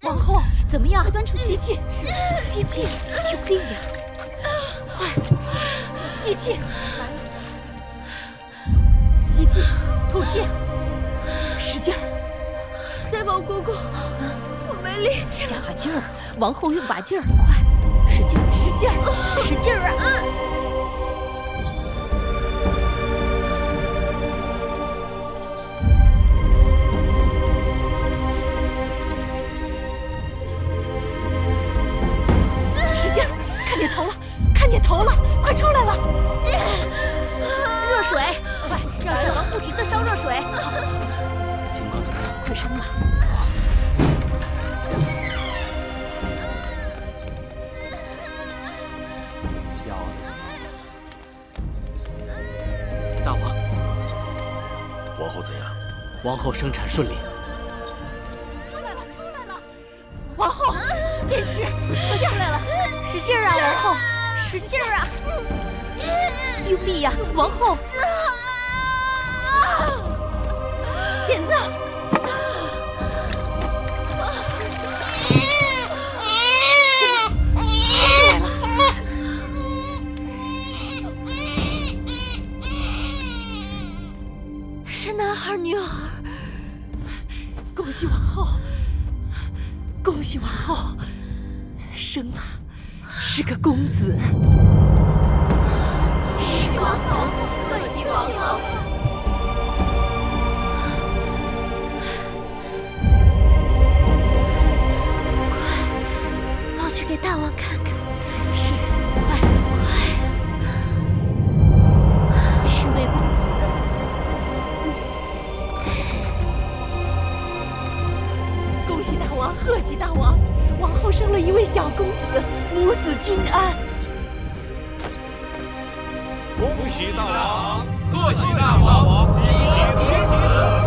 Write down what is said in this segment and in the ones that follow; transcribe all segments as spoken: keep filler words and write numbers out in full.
王后， 怎么样？ 快端出吸气，吸气， 用力呀！ 快，吸气，吸气，吐气，使劲儿。 大王公公，我没力气了。 加把劲儿，王后用把劲儿，快，使劲儿， 使劲儿， 使劲儿啊！ 使劲儿，看见头了，看见头了，快出来了！ 热水，快，让善王不停地烧热水。 情况怎么样？ 快升了。 大王， 王后怎样？ 王后生产顺利。 出来了，出来了！王后，坚持，出劲来了， 使劲儿啊，王后，使劲儿啊！用力呀，王后！ 剪子！出来了！ 是男孩女孩？ 恭喜王后！恭喜王后！生了，是个公子。 恭喜王后！贺喜王后！ 快，抱去给大王看看。 是，快快！ 是位公子。 恭喜大王，贺喜大王！王后生了一位小公子，母子均安。 恭喜大王，贺喜大王，喜喜彼此。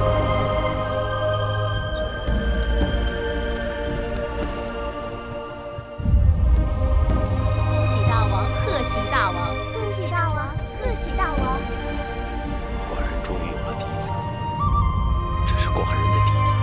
恭喜大王，贺喜大王， 恭喜大王，贺喜大王。 寡人终于有了嫡子，这是寡人的嫡子。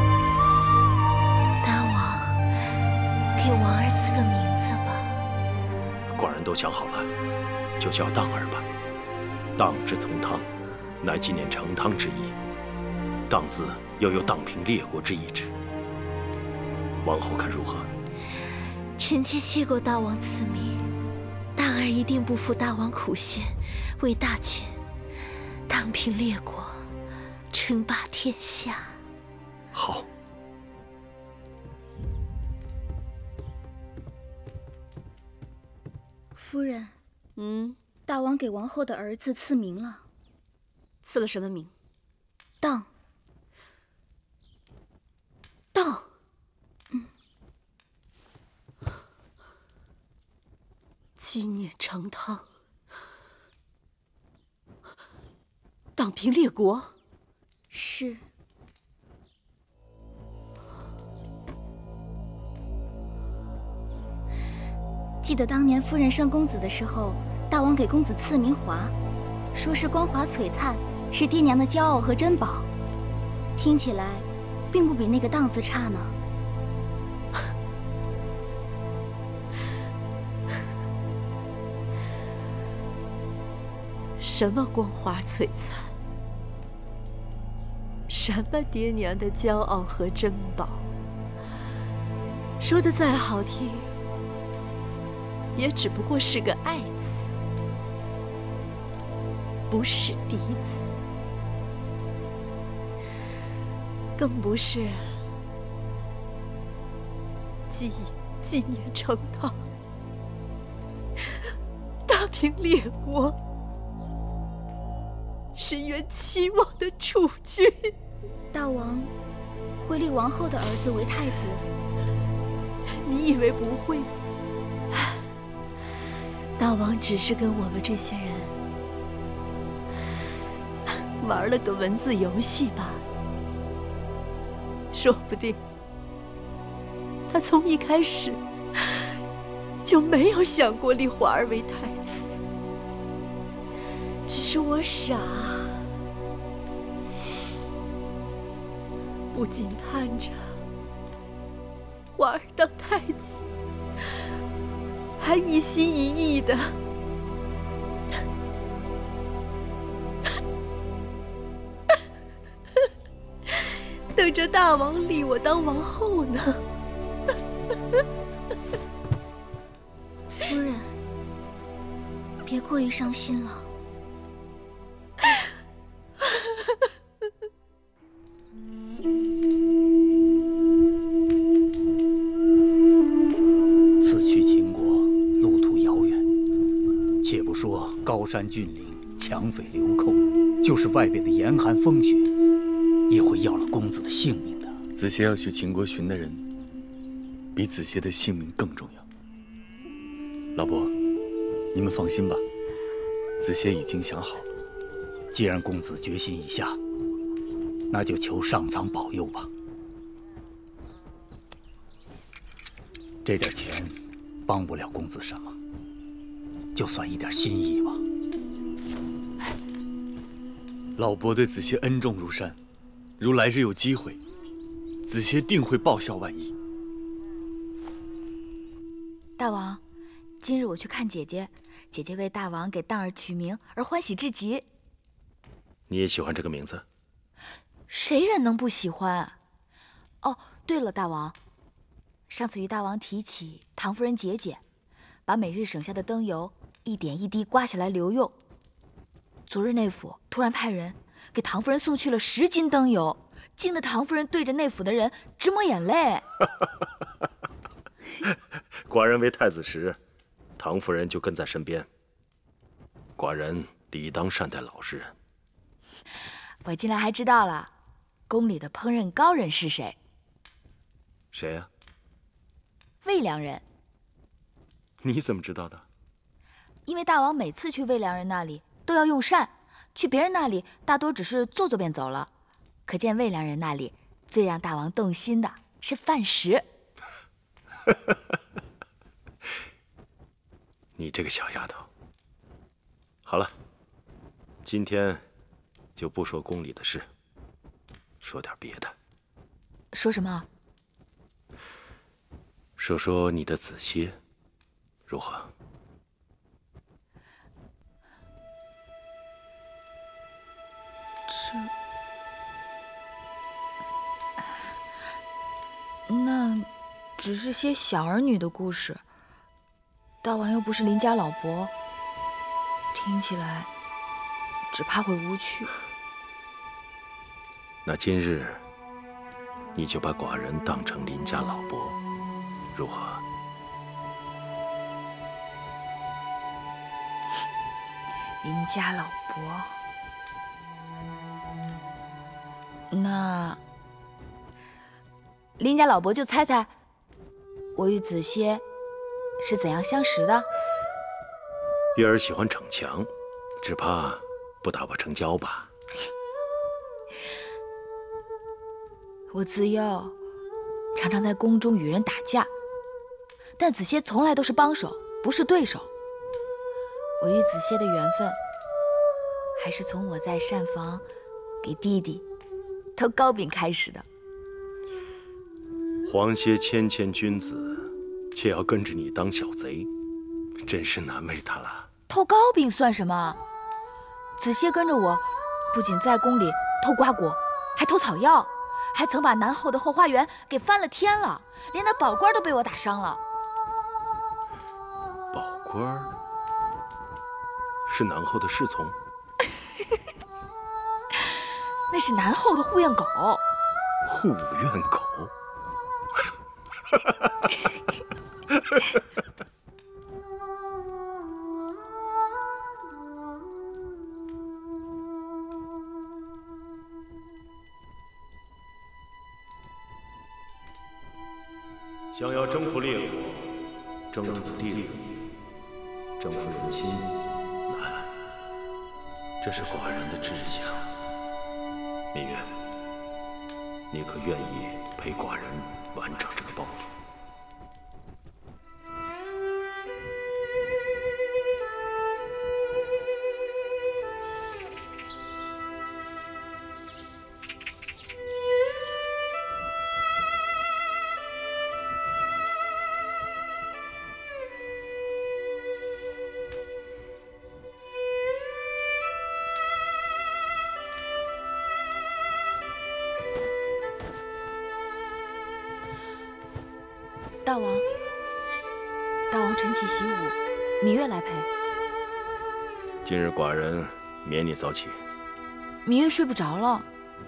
大王，给王儿赐个名字吧。 寡人都想好了，就叫荡儿吧。荡之从汤，乃纪念成汤之意。荡字又有荡平列国之意志。王后看如何？ 臣妾谢过大王赐名，荡儿一定不负大王苦心，为大秦荡平列国，称霸天下。 好。 夫人， 嗯， 大王给王后的儿子赐名了。 赐了什么名？ 荡。 荡。 嗯。 纪念成汤，荡平列国。 是。 记得当年夫人生公子的时候，大王给公子赐名华，说是光华璀璨，是爹娘的骄傲和珍宝。听起来，并不比那个荡字差呢。 什么光华璀璨？什么爹娘的骄傲和珍宝？说的再好听。 也只不过是个爱字，不是嫡子，更不是纪纪念成汤、大平列国、深渊期望的储君。 大王会立王后的儿子为太子？ 你以为不会吗？ 大王只是跟我们这些人玩了个文字游戏吧，说不定他从一开始就没有想过立华儿为太子，只是我傻，不仅盼着华儿当太子，还一心一意的等着大王立我当王后呢。 夫人，别过于伤心了。 此去秦国，路途遥远，且不说高山峻岭、强匪流寇，就是外边的严寒风雪，也会要了公子的性命的。 子邪要去秦国寻的人，比子邪的性命更重要。老伯，你们放心吧，子邪已经想好了。 既然公子决心已下，那就求上苍保佑吧。这点钱帮不了公子什么，就算一点心意吧。 老伯对子邪恩重如山，如来日有机会，子邪定会报效万一。 大王，今日我去看姐姐，姐姐为大王给荡儿取名而欢喜至极。 你也喜欢这个名字？ 谁人能不喜欢？哦，对了，大王，上次与大王提起唐夫人节俭，把每日省下的灯油一点一滴刮下来留用。昨日内府突然派人给唐夫人送去了十斤灯油，惊得唐夫人对着内府的人直抹眼泪。 寡人为太子时，唐夫人就跟在身边。寡人理当善待老实人。 我近来还知道了，宫里的烹饪高人是谁？ 谁呀？ 魏良人。 你怎么知道的？ 因为大王每次去魏良人那里都要用膳，去别人那里大多只是坐坐便走了。可见魏良人那里最让大王动心的是饭食。 你这个小丫头。好了，今天就不说宫里的事，说点别的。 说什么？ 说说你的子歇，如何？ 这……那只是些小儿女的故事。大王又不是邻家老伯，听起来只怕会无趣。 那今日你就把寡人当成邻家老伯，如何？ 邻家老伯，那邻家老伯就猜猜，我与子歇是怎样相识的？ 月儿喜欢逞强，只怕不打不成交吧。 我自幼常常在宫中与人打架，但子歇从来都是帮手，不是对手。我与子歇的缘分，还是从我在膳房给弟弟偷糕饼开始的。 皇歇谦谦君子，却要跟着你当小贼，真是难为他了。 偷糕饼算什么？子歇跟着我，不仅在宫里偷瓜果，还偷草药，还曾把南后的后花园给翻了天了，连那宝官都被我打伤了。 宝官是南后的侍从？ 那是南后的护院狗。 护院狗？想要征服列国，征土地利，征服人心难，这是寡人的志向。芈月，你可愿意陪寡人完成这个抱负？ 大王，大王晨起习武，芈月来陪。 今日寡人免你早起。 芈月睡不着了。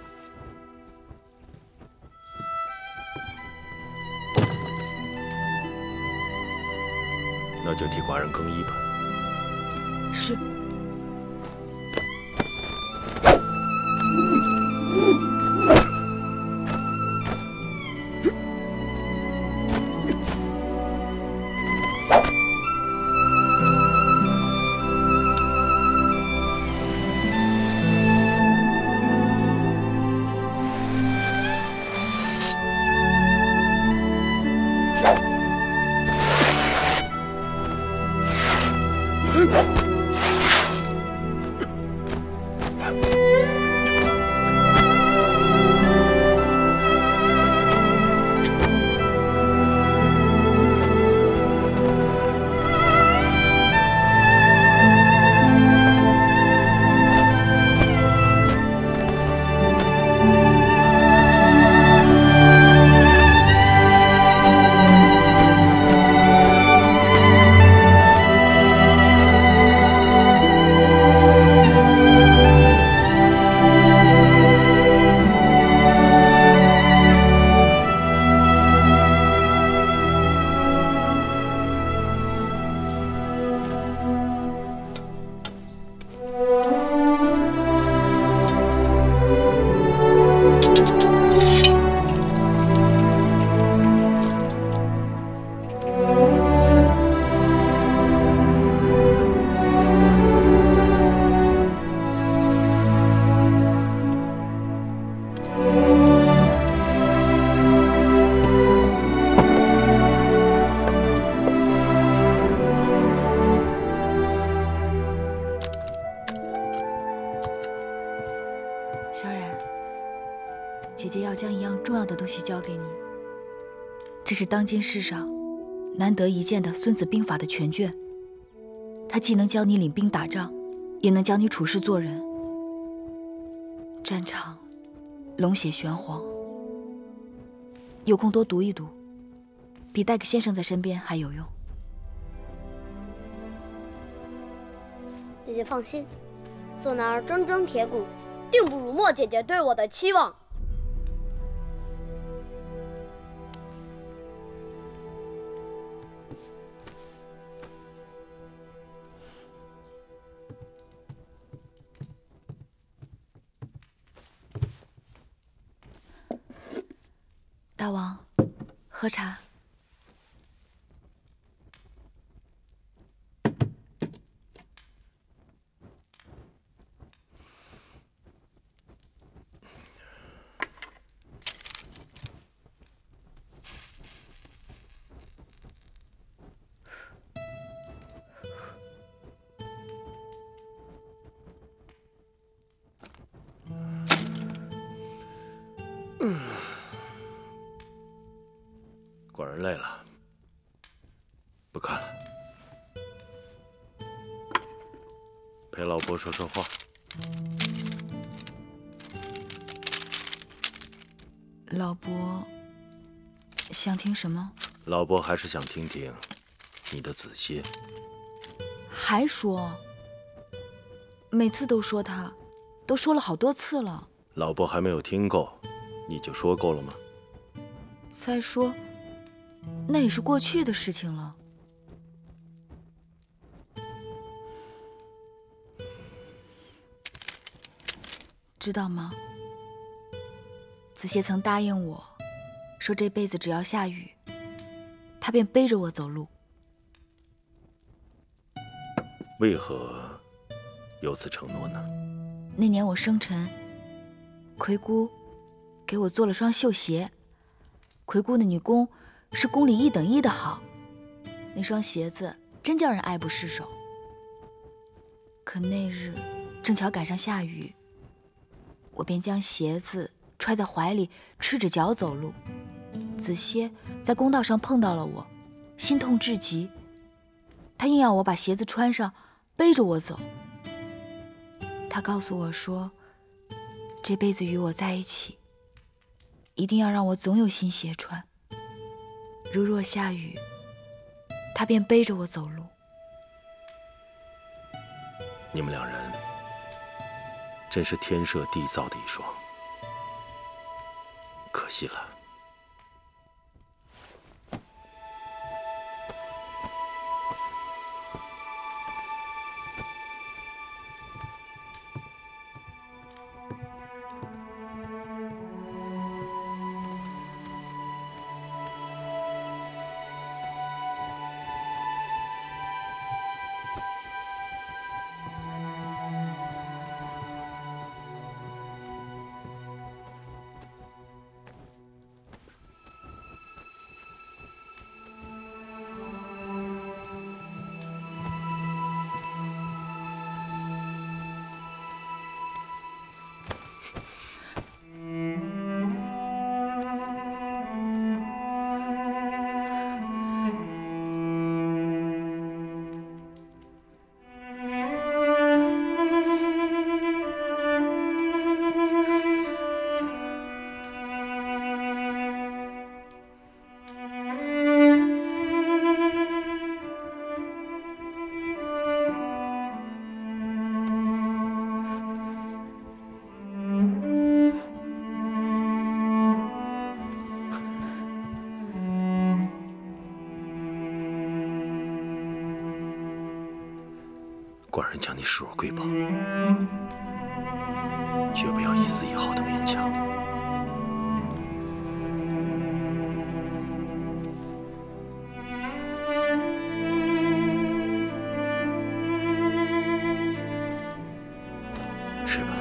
那就替寡人更衣吧。 是。交给你，这是当今世上难得一见的《孙子兵法》的全卷。它既能教你领兵打仗，也能教你处事做人。战场龙血玄黄，有空多读一读，比带个先生在身边还有用。 姐姐放心，做男儿铮铮铁骨，定不辱没姐姐对我的期望。大王，喝茶。 寡人累了，不看了，陪老伯说说话。 老伯想听什么？ 老伯还是想听听你的子歇。 还说？每次都说他，都说了好多次了。 老伯还没有听够，你就说够了吗？ 再说。那也是过去的事情了。知道吗？子歇曾答应我，说这辈子只要下雨，他便背着我走路。 为何有此承诺呢？ 那年我生辰，魁姑给我做了双绣鞋，魁姑的女工是宫里一等一的好，那双鞋子真叫人爱不释手。可那日正巧赶上下雨，我便将鞋子揣在怀里，赤着脚走路。子歇在公道上碰到了我，心痛至极，他硬要我把鞋子穿上，背着我走。他告诉我说，这辈子与我在一起，一定要让我总有新鞋穿。 如若下雨，他便背着我走路。 你们两人真是天设地造的一双，可惜了。寡人将你视若瑰宝，绝不要一丝一毫的勉强。睡吧。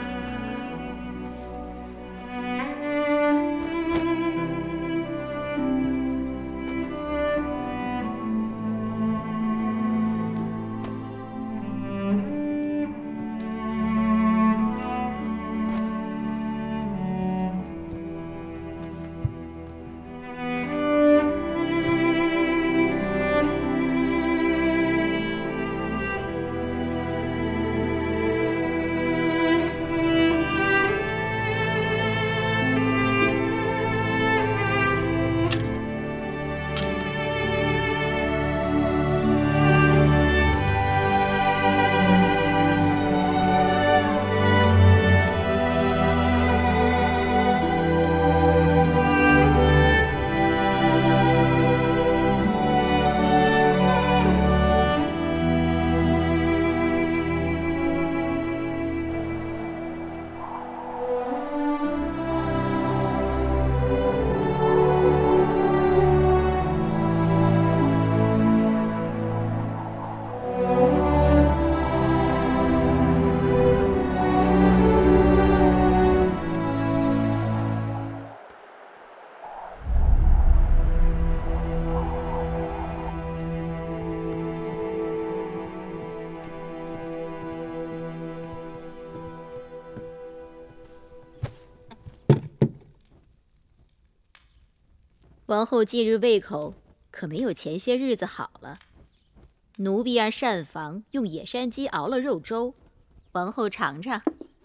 王后近日胃口可没有前些日子好了。奴婢让膳房用野山鸡熬了肉粥，王后尝尝。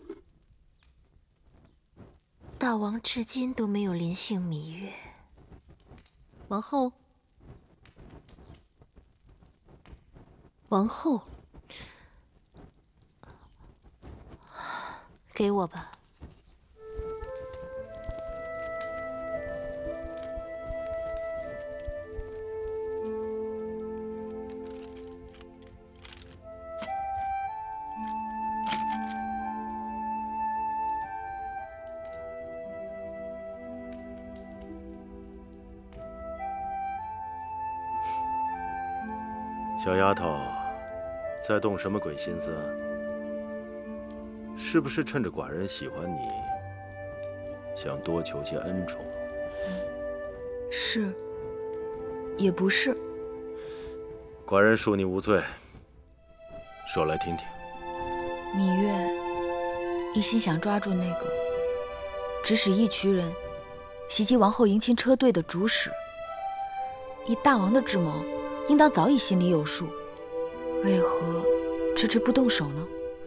大王至今都没有临幸芈月。 王后，王后， 给我吧。 小丫头，在动什么鬼心思啊？是不是趁着寡人喜欢你，想多求些恩宠？ 是，也不是。 寡人恕你无罪，说来听听。 芈月一心想抓住那个指使一群人袭击王后迎亲车队的主使，以大王的智谋，应当早已心里有数，为何迟迟不动手呢？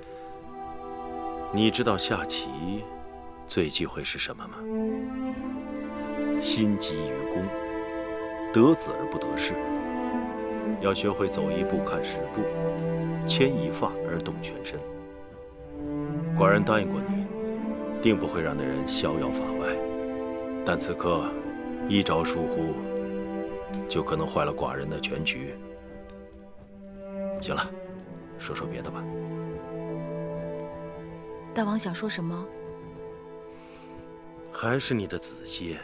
你知道下棋最忌讳是什么吗？心急于攻， 得子而不得势，要学会走一步看十步，牵一发而动全身。寡人答应过你，定不会让那人逍遥法外。但此刻一朝疏忽，就可能坏了寡人的全局。行了，说说别的吧。 大王想说什么？ 还是你的子歇。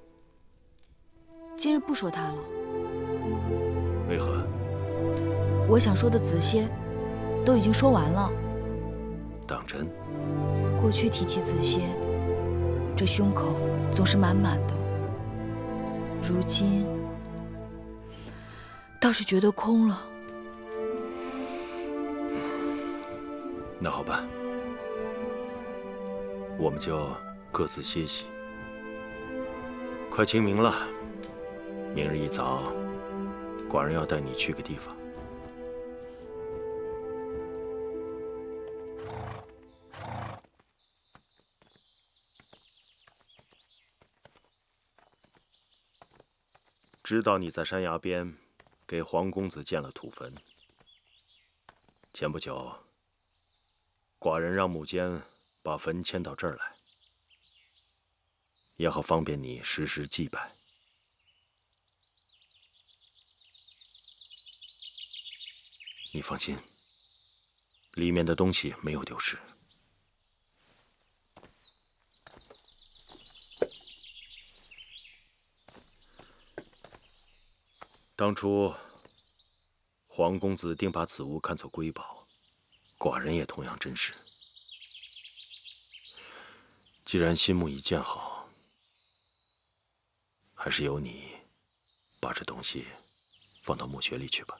今日不说他了。 为何？ 我想说的子歇，都已经说完了。 当真？ 过去提起子歇，这胸口总是满满的。如今，倒是觉得空了。 那好吧，我们就各自歇息。快清明了，明日一早，寡人要带你去个地方。知道你在山崖边给黄公子建了土坟。前不久，寡人让木坚把坟迁到这儿来，也好方便你时时祭拜。你放心，里面的东西没有丢失。当初，黄公子定把此物看作瑰宝，寡人也同样珍视。既然心木已建好，还是由你把这东西放到墓穴里去吧。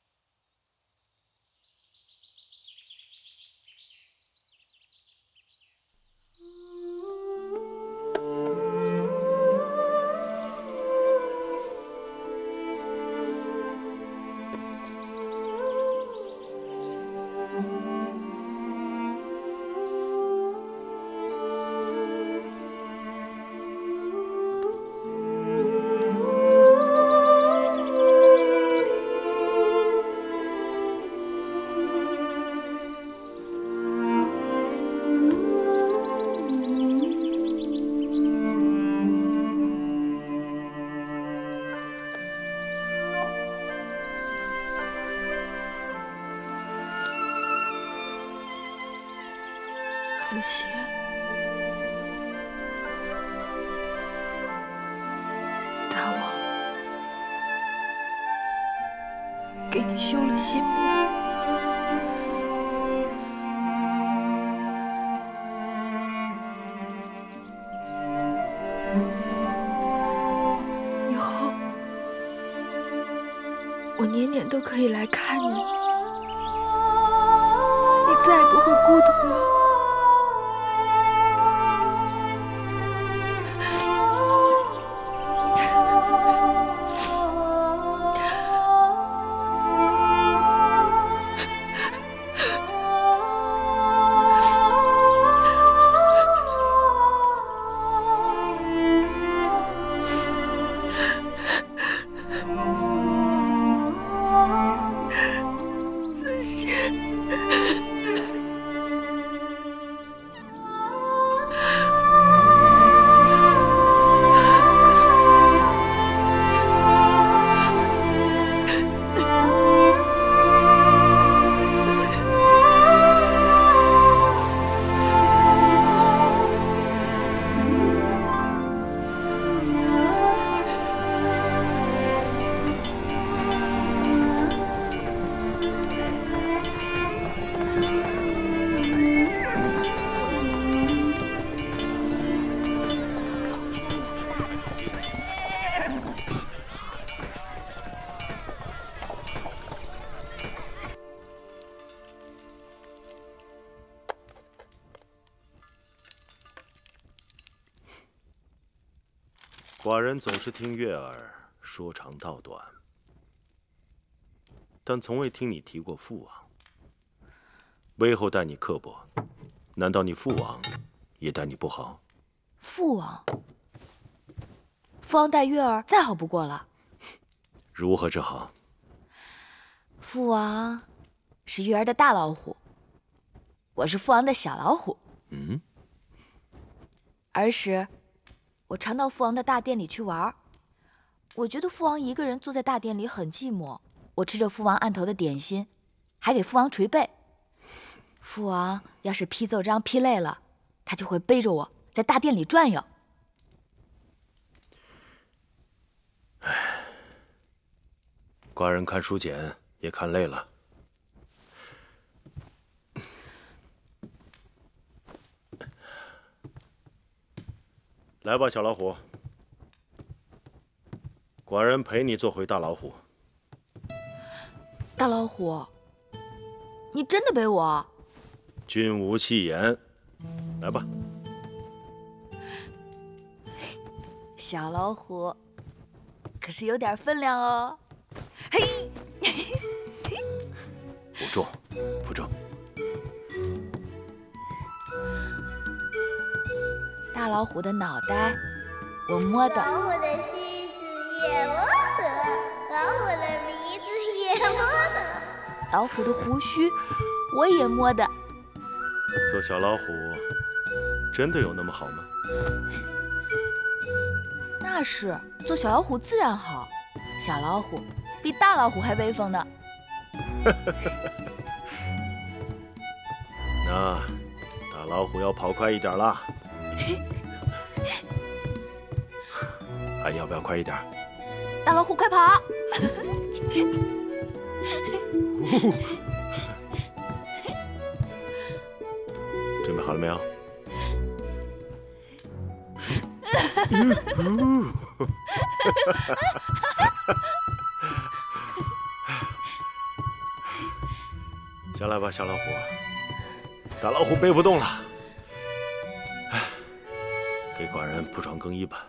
子歇，大王给你修了新墓，以后我年年都可以来看你，你再也不会孤独了。寡人总是听月儿说长道短，但从未听你提过父王。魏后待你刻薄，难道你父王也待你不好？ 父王，父王待月儿再好不过了。 如何是好？ 父王是月儿的大老虎，我是父王的小老虎。 嗯。 儿时，我常到父王的大殿里去玩。我觉得父王一个人坐在大殿里很寂寞。我吃着父王案头的点心，还给父王捶背。父王要是批奏章批累了，他就会背着我在大殿里转悠。 唉，寡人看书简也看累了。来吧，小老虎，寡人陪你做回大老虎。 大老虎，你真的背我？ 君无戏言，来吧。 小老虎可是有点分量哦。嘿， 不重，不重。 大老虎的脑袋，我摸的； 老虎的须子也摸得，老虎的鼻子也摸得， 老虎的胡须我也摸的。 做小老虎真的有那么好吗？ 那是，做小老虎自然好。小老虎比大老虎还威风呢。 那大老虎要跑快一点啦。还要不要快一点？ 大老虎快跑！ 准备好了没有？下来吧，小老虎。大老虎背不动了，给寡人铺床更衣吧。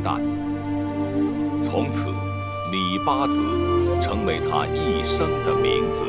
担。从此，芈八子成为他一生的名字。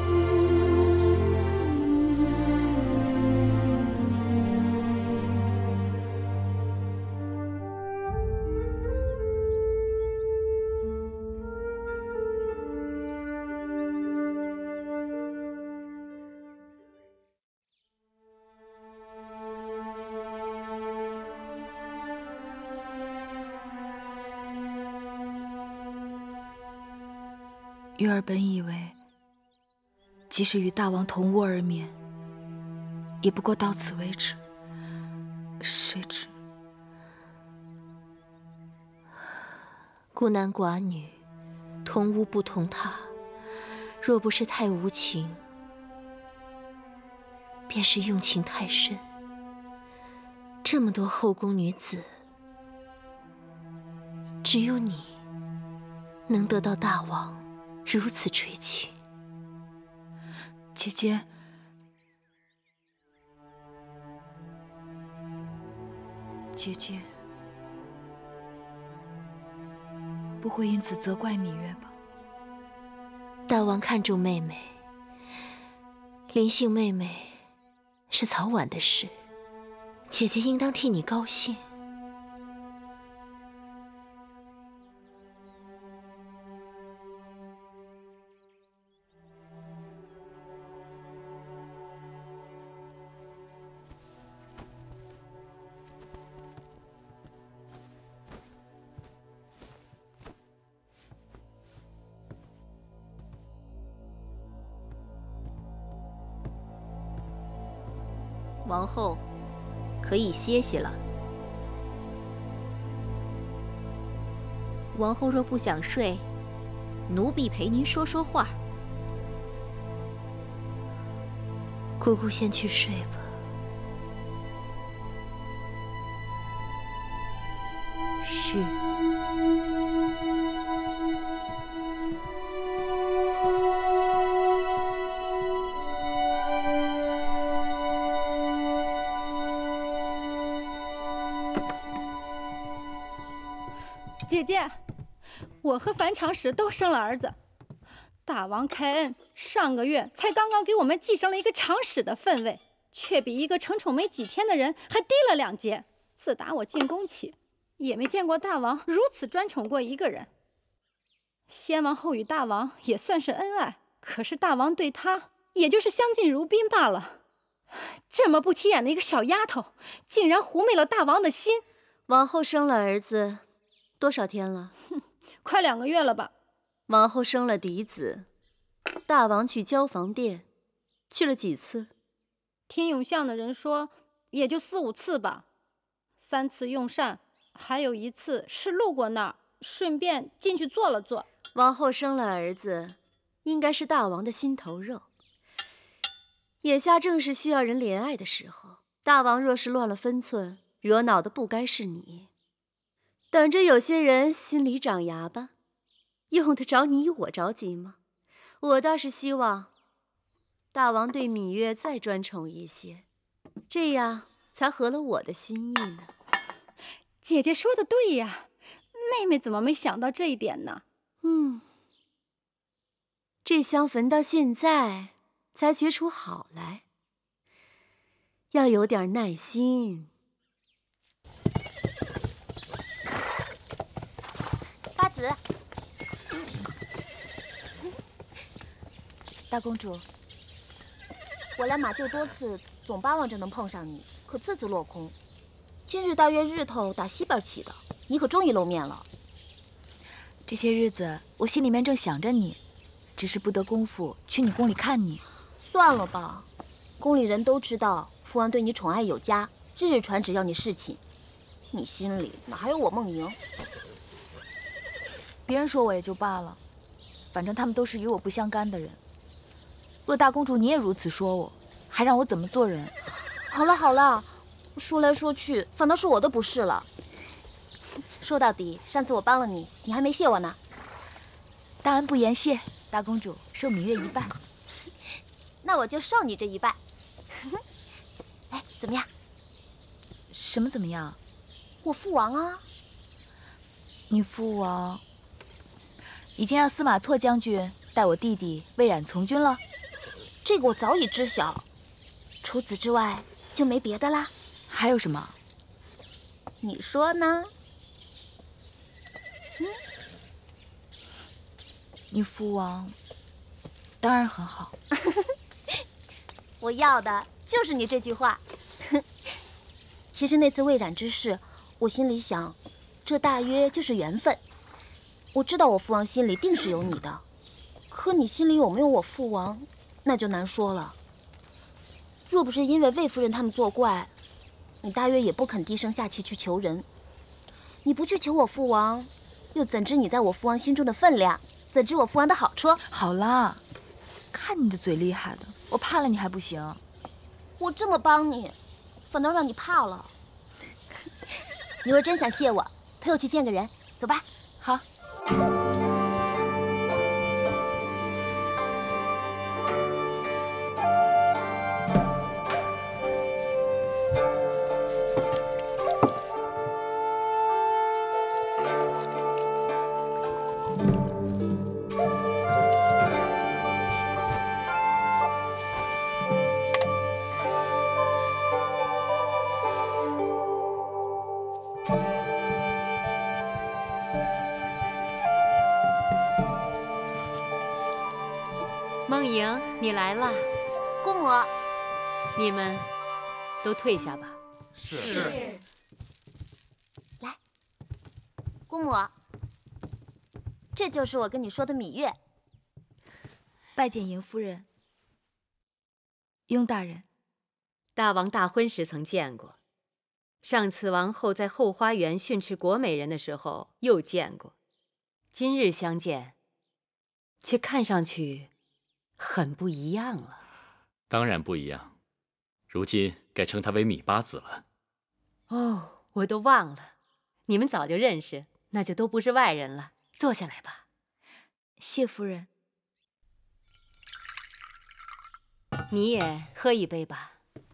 月儿本以为，即使与大王同屋而眠，也不过到此为止。谁知孤男寡女，同屋不同榻，若不是太无情，便是用情太深。这么多后宫女子，只有你能得到大王如此垂青。 姐姐，姐姐，不会因此责怪芈月吧？ 大王看重妹妹，临幸妹妹是早晚的事，姐姐应当替你高兴。 王后，可以歇息了。王后若不想睡，奴婢陪您说说话。 姑姑先去睡吧。是。 姐姐，我和樊长史都生了儿子。大王开恩，上个月才刚刚给我们继升了一个长史的分位，却比一个承宠没几天的人还低了两阶。自打我进宫起，也没见过大王如此专宠过一个人。先王后与大王也算是恩爱，可是大王对她也就是相敬如宾罢了。这么不起眼的一个小丫头，竟然狐媚了大王的心。 王后生了儿子多少天了？ 哼，快两个月了吧。 王后生了嫡子，大王去交房殿，去了几次？ 听永巷的人说，也就四五次吧。三次用膳，还有一次是路过那儿，顺便进去坐了坐。 王后生了儿子，应该是大王的心头肉。眼下正是需要人怜爱的时候，大王若是乱了分寸，惹恼的不该是你。等着有些人心里长芽吧，用得着你我着急吗？我倒是希望大王对芈月再专宠一些，这样才合了我的心意呢。 姐姐说的对呀，妹妹怎么没想到这一点呢？ 嗯，这香焚到现在才觉出好来，要有点耐心。 八子，大公主， 我来马厩多次，总巴望着能碰上你，可次次落空。今日大约日头打西边起的，你可终于露面了。 这些日子我心里面正想着你，只是不得功夫去你宫里看你。 算了吧，宫里人都知道父王对你宠爱有加，日日传旨要你侍寝，你心里哪还有我梦莹？ 别人说我也就罢了，反正他们都是与我不相干的人。若大公主你也如此说我，还让我怎么做人？ 好了好了，说来说去，反倒是我的不是了。说到底，上次我帮了你，你还没谢我呢。 大恩不言谢，大公主受芈月一半。 那我就受你这一半。哎，怎么样？ 什么怎么样？ 我父王啊。 你父王已经让司马错将军带我弟弟魏冉从军了。 这个我早已知晓。除此之外，就没别的啦。 还有什么？ 你说呢？ 嗯，你父王当然很好。 我要的就是你这句话。其实那次魏冉之事，我心里想，这大约就是缘分。我知道我父王心里定是有你的，可你心里有没有我父王，那就难说了。若不是因为魏夫人他们作怪，你大约也不肯低声下气去求人。你不去求我父王，又怎知你在我父王心中的分量？怎知我父王的好处？ 好啦，看你这嘴厉害的，我怕了你还不行。 我这么帮你，反倒让你怕了。你若真想谢我，陪我去见个人，走吧。 好。 梦莹，你来了。 姑母， 你们都退下吧。 是。 来，姑母，这就是我跟你说的芈月。 拜见嬴夫人。雍大人， 大王大婚时曾见过，上次王后在后花园训斥国美人的时候又见过，今日相见，却看上去很不一样了。 当然不一样，如今该称他为芈八子了。 哦，我都忘了，你们早就认识，那就都不是外人了。坐下来吧。 谢夫人。 你也喝一杯吧。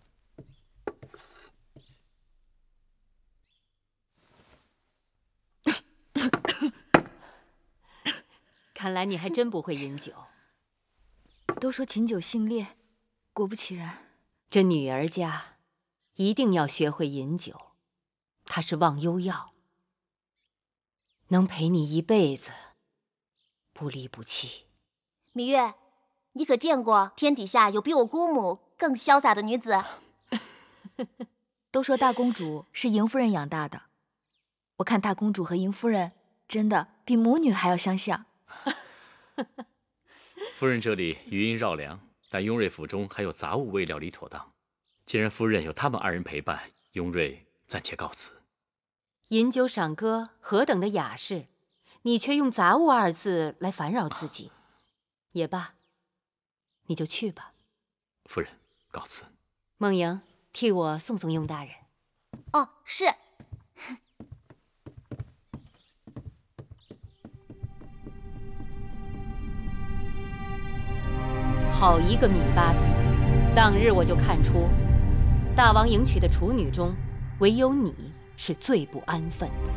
看来你还真不会饮酒。 都说琴酒性烈，果不其然。 这女儿家一定要学会饮酒，它是忘忧药，能陪你一辈子，不离不弃。 芈月，你可见过天底下有比我姑母更潇洒的女子？ 都说大公主是嬴夫人养大的，我看大公主和嬴夫人真的比母女还要相像。 夫人这里余音绕梁，但雍瑞府中还有杂物未料理妥当。既然夫人有他们二人陪伴，雍瑞暂且告辞。 饮酒赏歌何等的雅事，你却用杂物二字来烦扰自己。也罢，你就去吧。 夫人，告辞。 梦莹，替我送送雍大人。 哦，是。 好一个芈八子！当日我就看出，大王迎娶的处女中，唯有你是最不安分的。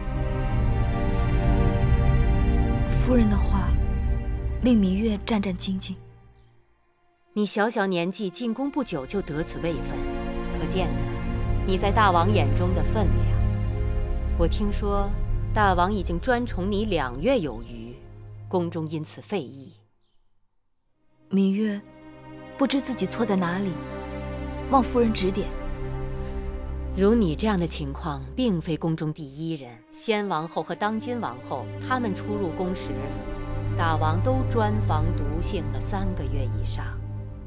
夫人的话令芈月战战兢兢。 你小小年纪进宫不久就得此位分，可见得你在大王眼中的分量。我听说大王已经专宠你两月有余，宫中因此废议。 芈月不知自己错在哪里，望夫人指点。 如你这样的情况，并非宫中第一人。先王后和当今王后，他们出入宫时，大王都专房独幸了三个月以上。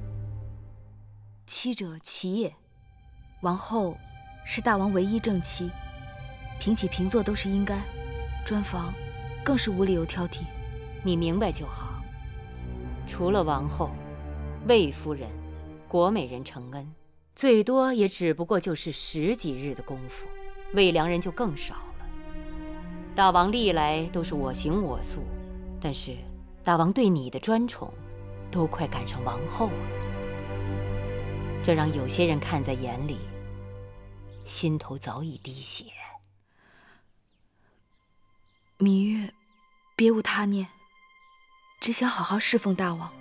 妻者妻也，王后是大王唯一正妻，平起平坐都是应该，专房更是无理由挑剔。 你明白就好。除了王后、魏夫人、国美人承恩，最多也只不过就是十几日的功夫，魏良人就更少了。大王历来都是我行我素，但是大王对你的专宠，都快赶上王后了。这让有些人看在眼里，心头早已滴血。 芈月，别无他念，只想好好侍奉大王。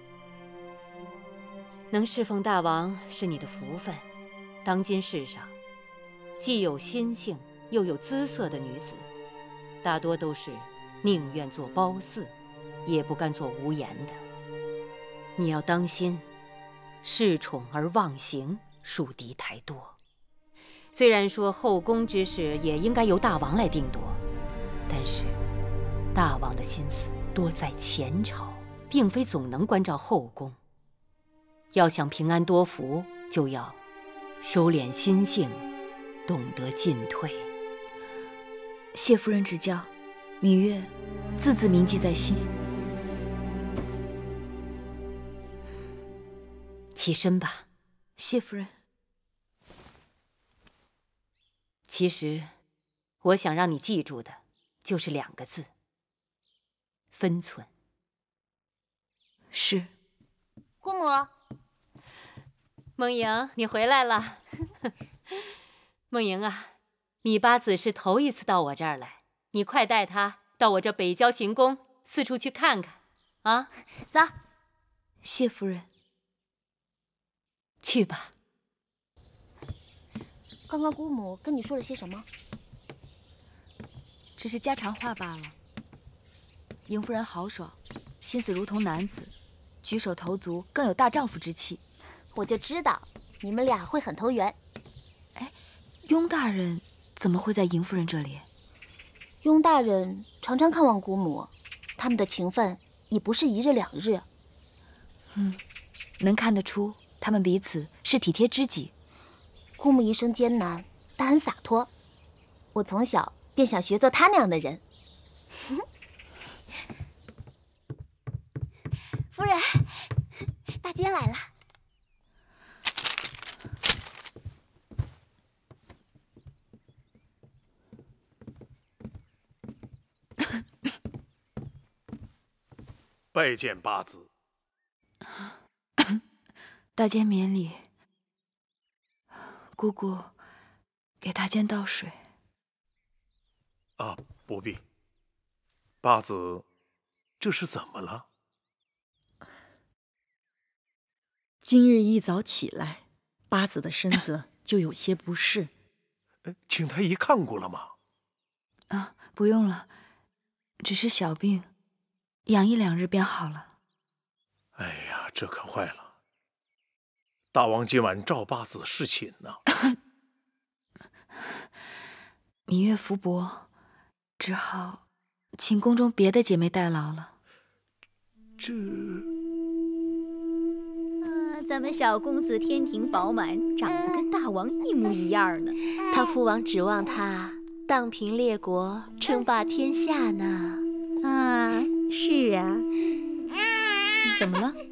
能侍奉大王是你的福分。当今世上，既有心性又有姿色的女子，大多都是宁愿做褒姒，也不甘做无颜的。你要当心，恃宠而忘形，树敌太多。虽然说后宫之事也应该由大王来定夺，但是大王的心思多在前朝，并非总能关照后宫。要想平安多福，就要收敛心性，懂得进退。 谢夫人指教，芈月字字铭记在心。 起身吧。 谢夫人。 其实，我想让你记住的，就是两个字：分寸。 是。 姑母。 梦莹，你回来了。梦莹啊，芈八子是头一次到我这儿来，你快带她到我这北郊行宫四处去看看，啊！ 走。 谢夫人。 去吧。 刚刚姑母跟你说了些什么？ 只是家常话罢了。邢夫人豪爽，心思如同男子，举手投足更有大丈夫之气。 我就知道你们俩会很投缘。 哎，雍大人怎么会在邢夫人这里？ 雍大人常常看望姑母，他们的情分已不是一日两日。 嗯，能看得出他们彼此是体贴知己。 姑母一生艰难，但很洒脱。我从小便想学做她那样的人。夫人，大姐来了。 拜见八子。 大监免礼。姑姑，给大监倒水。 啊，不必。八子，这是怎么了？ 今日一早起来，八子的身子就有些不适。 请太医看过了吗？ 啊，不用了，只是小病，养一两日便好了。 哎呀，这可坏了！大王今晚召八子侍寝呢。 芈月福薄，只好请宫中别的姐妹代劳了。 这…… 啊，咱们小公子天庭饱满，长得跟大王一模一样呢。 他父王指望他荡平列国，称霸天下呢。 啊，是啊。 怎么了？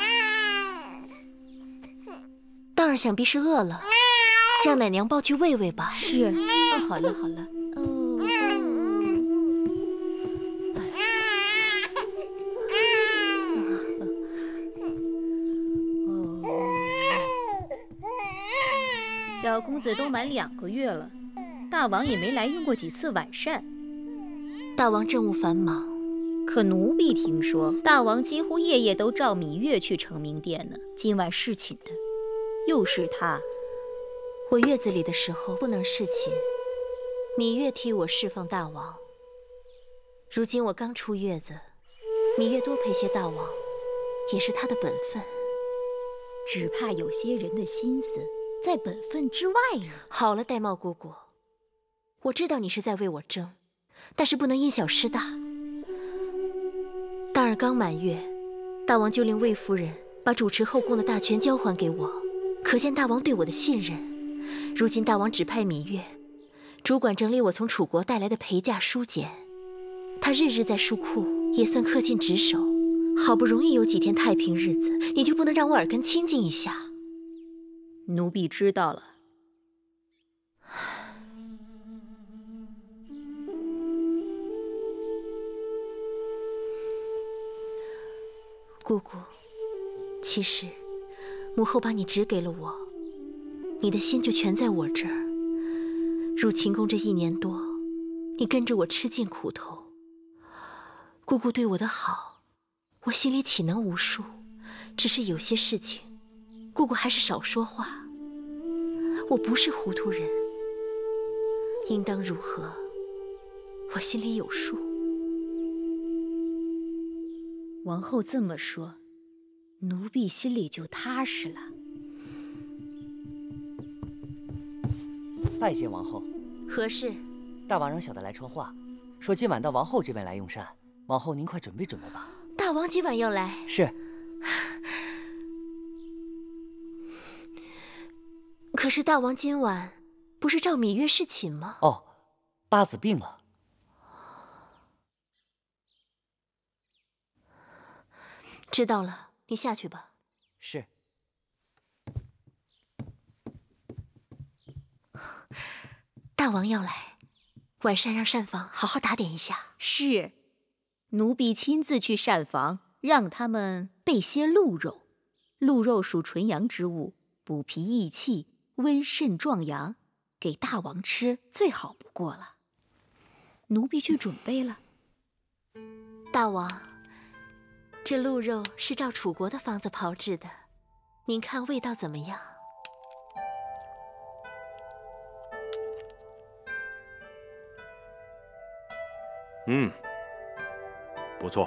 当儿想必是饿了，让奶娘抱去喂喂吧。 是。哦，好了好了。 哦。 小公子都满两个月了，大王也没来用过几次晚膳。 大王政务繁忙， 可奴婢听说大王几乎夜夜都召芈月去承明殿呢。今晚侍寝的又是他。 我月子里的时候不能侍寝，芈月替我侍奉大王。如今我刚出月子，芈月多陪些大王，也是她的本分。 只怕有些人的心思在本分之外了。 好了，玳瑁姑姑，我知道你是在为我争，但是不能因小失大。当儿刚满月，大王就令魏夫人把主持后宫的大权交还给我，可见大王对我的信任。如今大王指派芈月主管整理我从楚国带来的陪嫁书简，她日日在书库，也算恪尽职守。好不容易有几天太平日子，你就不能让我耳根清净一下？ 奴婢知道了。 姑姑，其实母后把你指给了我，你的心就全在我这儿。入秦宫这一年多， 你跟着我吃尽苦头。姑姑对我的好，我心里岂能无数？只是有些事情，姑姑还是少说话。我不是糊涂人，应当如何，我心里有数。王后这么说，奴婢心里就踏实了。 拜见王后。 何事？ 大王让小的来传话，说今晚到王后这边来用膳。王后您快准备准备吧。 大王今晚要来？ 是。 可是大王今晚不是召芈月侍寝吗？ 哦，八子病了。 知道了，你下去吧。 是。 大王要来，晚膳让膳房好好打点一下。 是，奴婢亲自去膳房，让他们备些鹿肉。鹿肉属纯阳之物，补脾益气，温肾壮阳，给大王吃最好不过了。奴婢去准备了。 大王，这鹿肉是照楚国的方子炮制的，您看味道怎么样？ 嗯，不错。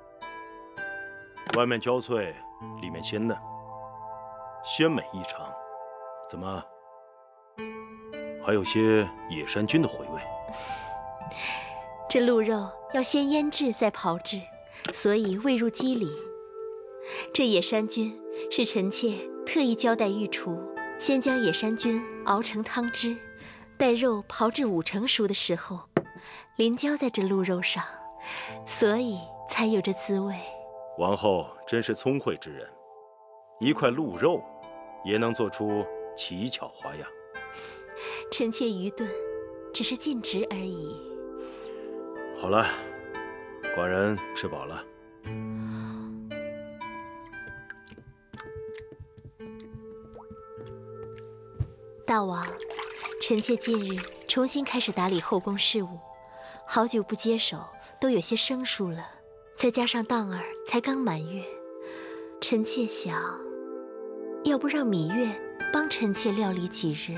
外面焦脆，里面鲜嫩，鲜美异常。怎么，还有些野山菌的回味？ 这鹿肉要先腌制再炮制，所以味入肌里。这野山菌是臣妾特意交代御厨，先将野山菌熬成汤汁，待肉炮至五成熟的时候，淋浇在这鹿肉上，所以才有这滋味。 王后真是聪慧之人，一块鹿肉也能做出奇巧花样。 臣妾愚钝，只是尽职而已。 好了，寡人吃饱了。 大王，臣妾近日重新开始打理后宫事务，好久不接手，都有些生疏了。再加上当儿才刚满月，臣妾想，要不让芈月帮臣妾料理几日。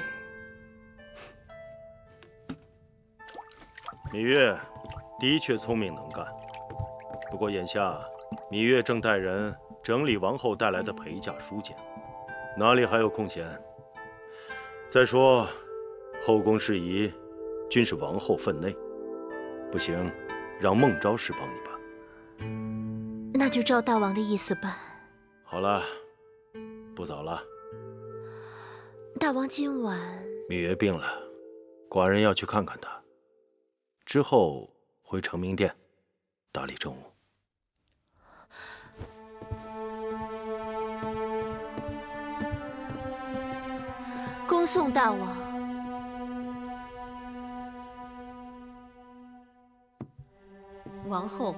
芈月的确聪明能干，不过眼下芈月正带人整理王后带来的陪嫁书简，哪里还有空闲？再说，后宫事宜均是王后分内，不行，让孟昭氏帮你吧。 那就照大王的意思办。 好了，不早了。 大王今晚…… 芈月病了，寡人要去看看她，之后回承明殿打理政务。 恭送大王。 王后，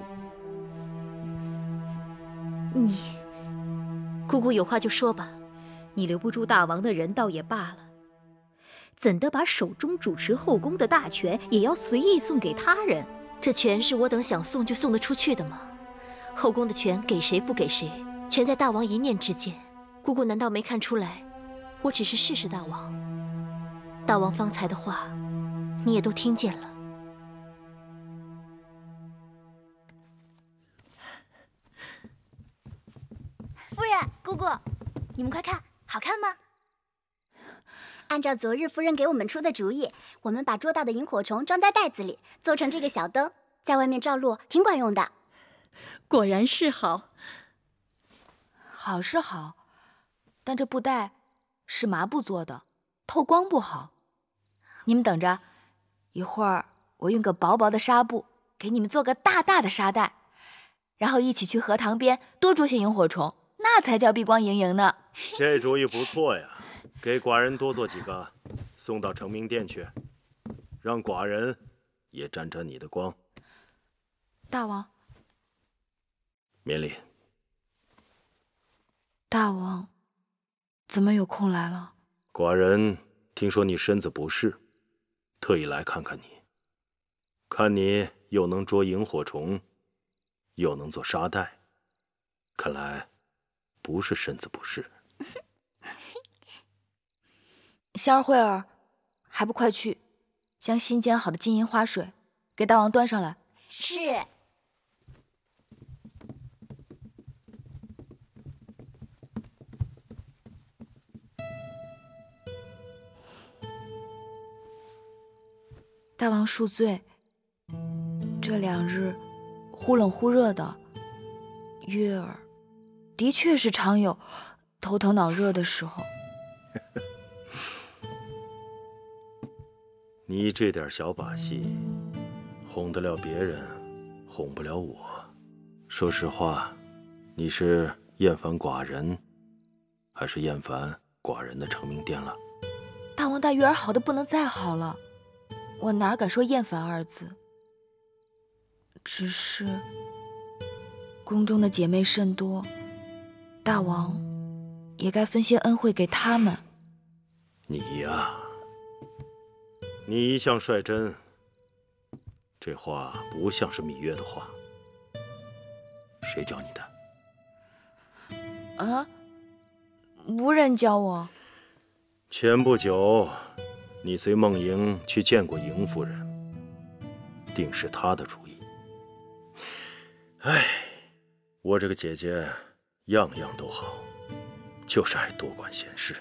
你，姑姑有话就说吧。 你留不住大王的人倒也罢了，怎的把手中主持后宫的大权也要随意送给他人？ 这权是我等想送就送得出去的吗？后宫的权给谁不给谁，全在大王一念之间。姑姑难道没看出来，我只是试试大王？大王方才的话，你也都听见了。 夫人、姑姑，你们快看，好看吗？按照昨日夫人给我们出的主意，我们把捉到的萤火虫装在袋子里，做成这个小灯，在外面照路挺管用的。 果然是好。 好是好，但这布袋是麻布做的，透光不好。你们等着，一会儿我用个薄薄的纱布给你们做个大大的纱袋，然后一起去荷塘边多捉些萤火虫，那才叫碧光莹莹呢。 这主意不错呀，给寡人多做几个，送到承明殿去，让寡人也沾沾你的光。 大王， 免礼。 大王，怎么有空来了？ 寡人听说你身子不适，特意来看看你。 看你又能捉萤火虫，又能做沙袋，看来不是身子不适。 香儿、慧儿，还不快去，将新煎好的金银花水给大王端上来。 是。 大王恕罪，这两日忽冷忽热的，月儿的确是常有头疼脑热的时候。 你这点小把戏，哄得了别人，哄不了我。说实话，你是厌烦寡人，还是厌烦寡人的成名殿了？ 大王待月儿好的不能再好了，我哪敢说厌烦二字？只是宫中的姐妹甚多，大王也该分些恩惠给她们。 你呀，你一向率真，这话不像是芈月的话。谁教你的？ 啊？无人教我。 前不久，你随梦莹去见过莹夫人，定是她的主意。唉，我这个姐姐样样都好，就是爱多管闲事。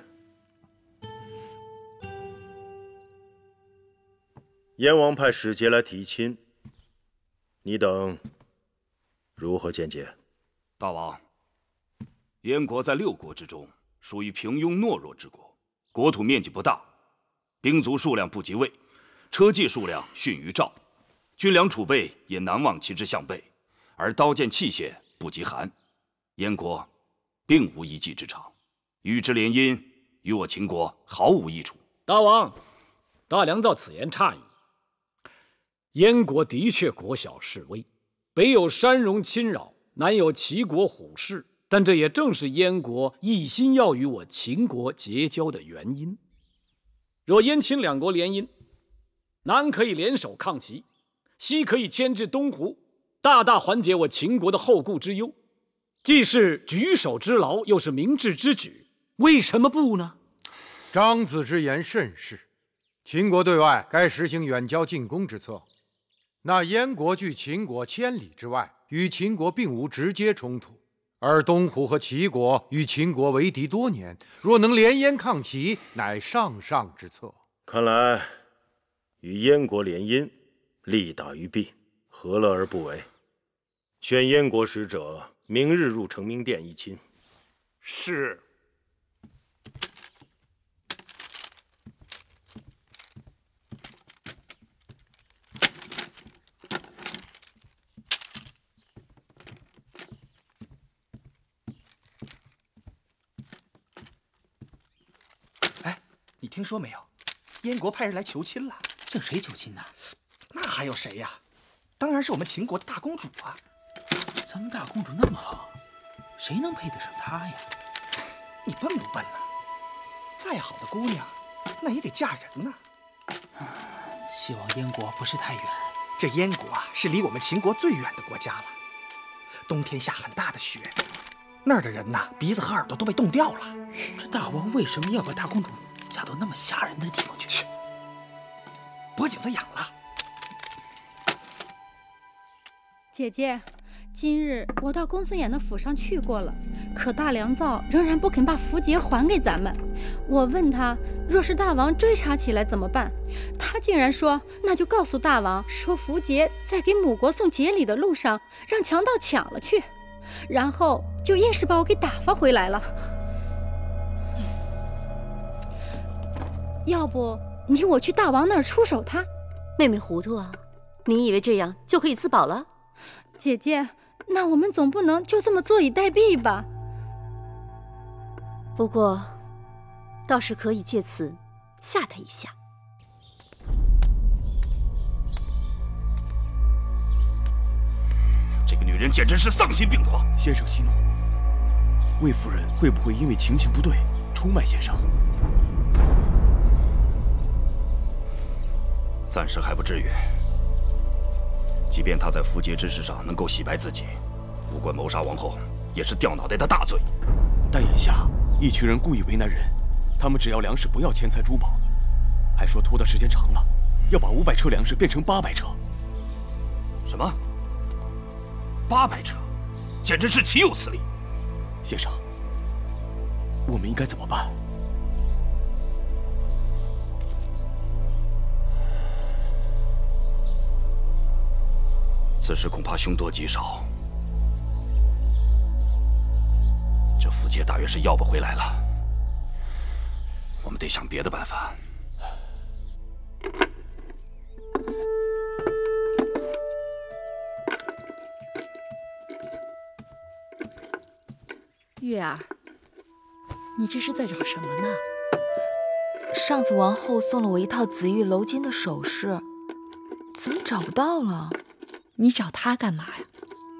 燕王派使节来提亲，你等如何见解？ 大王，燕国在六国之中属于平庸懦弱之国，国土面积不大，兵卒数量不及魏，车骑数量逊于赵，军粮储备也难望其之项背，而刀剑器械不及韩。燕国并无一技之长，与之联姻，与我秦国毫无益处。 大王，大良造此言差矣。燕国的确国小势微，北有山戎侵扰，南有齐国虎视，但这也正是燕国一心要与我秦国结交的原因。若燕秦两国联姻，南可以联手抗齐，西可以牵制东胡，大大缓解我秦国的后顾之忧，既是举手之劳，又是明智之举，为什么不呢？ 张子之言甚是，秦国对外该实行远交近攻之策。那燕国距秦国千里之外，与秦国并无直接冲突，而东胡和齐国与秦国为敌多年，若能联燕抗齐，乃上上之策。 看来与燕国联姻，利大于弊，何乐而不为？选燕国使者，明日入成明殿议亲。 是。 你听说没有？燕国派人来求亲了。 向谁求亲呢？ 那还有谁呀？当然是我们秦国的大公主啊！ 咱们大公主那么好，谁能配得上她呀？ 你笨不笨呐？再好的姑娘，那也得嫁人呐。 希望燕国不是太远。 这燕国啊，是离我们秦国最远的国家了。冬天下很大的雪，那儿的人呐，鼻子和耳朵都被冻掉了。 这大王为什么要把大公主嫁到那么吓人的地方去？ 脖颈子痒了。 姐姐，今日我到公孙衍的府上去过了，可大良造仍然不肯把符节还给咱们。我问他，若是大王追查起来怎么办？他竟然说，那就告诉大王，说符节在给母国送节礼的路上让强盗抢了去，然后就硬是把我给打发回来了。要不你我去大王那儿出手他？ 妹妹糊涂啊！你以为这样就可以自保了？ 姐姐，那我们总不能就这么坐以待毙吧？ 不过，倒是可以借此吓他一下。 这个女人简直是丧心病狂！ 先生息怒，魏夫人会不会因为情形不对出卖先生？ 暂时还不至于。 即便他在符节之事上能够洗白自己，不过谋杀王后也是掉脑袋的大罪。 但眼下一群人故意为难人，他们只要粮食，不要钱财珠宝，还说拖的时间长了，要把五百车粮食变成八百车。 什么？八百车？简直是岂有此理！ 先生，我们应该怎么办？ 此事恐怕凶多吉少。这符节大约是要不回来了，我们得想别的办法。 月儿，你这是在找什么呢？ 上次王后送了我一套紫玉鎏金的首饰，怎么找不到了？ 你找她干嘛呀？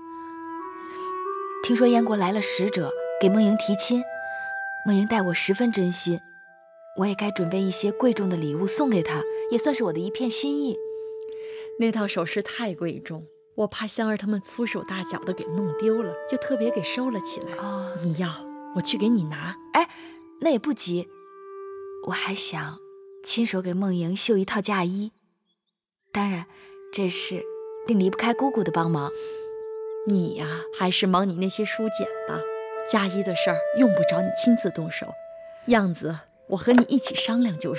听说燕国来了使者，给梦莹提亲，梦莹待我十分真心，我也该准备一些贵重的礼物送给她，也算是我的一片心意。 那套首饰太贵重，我怕香儿他们粗手大脚的给弄丢了，就特别给收了起来。 哦， 你要，我去给你拿。 哎，那也不急，我还想亲手给梦莹绣一套嫁衣，当然，这事定离不开姑姑的帮忙。 你呀，还是忙你那些书简吧。嫁衣的事儿用不着你亲自动手，样子我和你一起商量就是。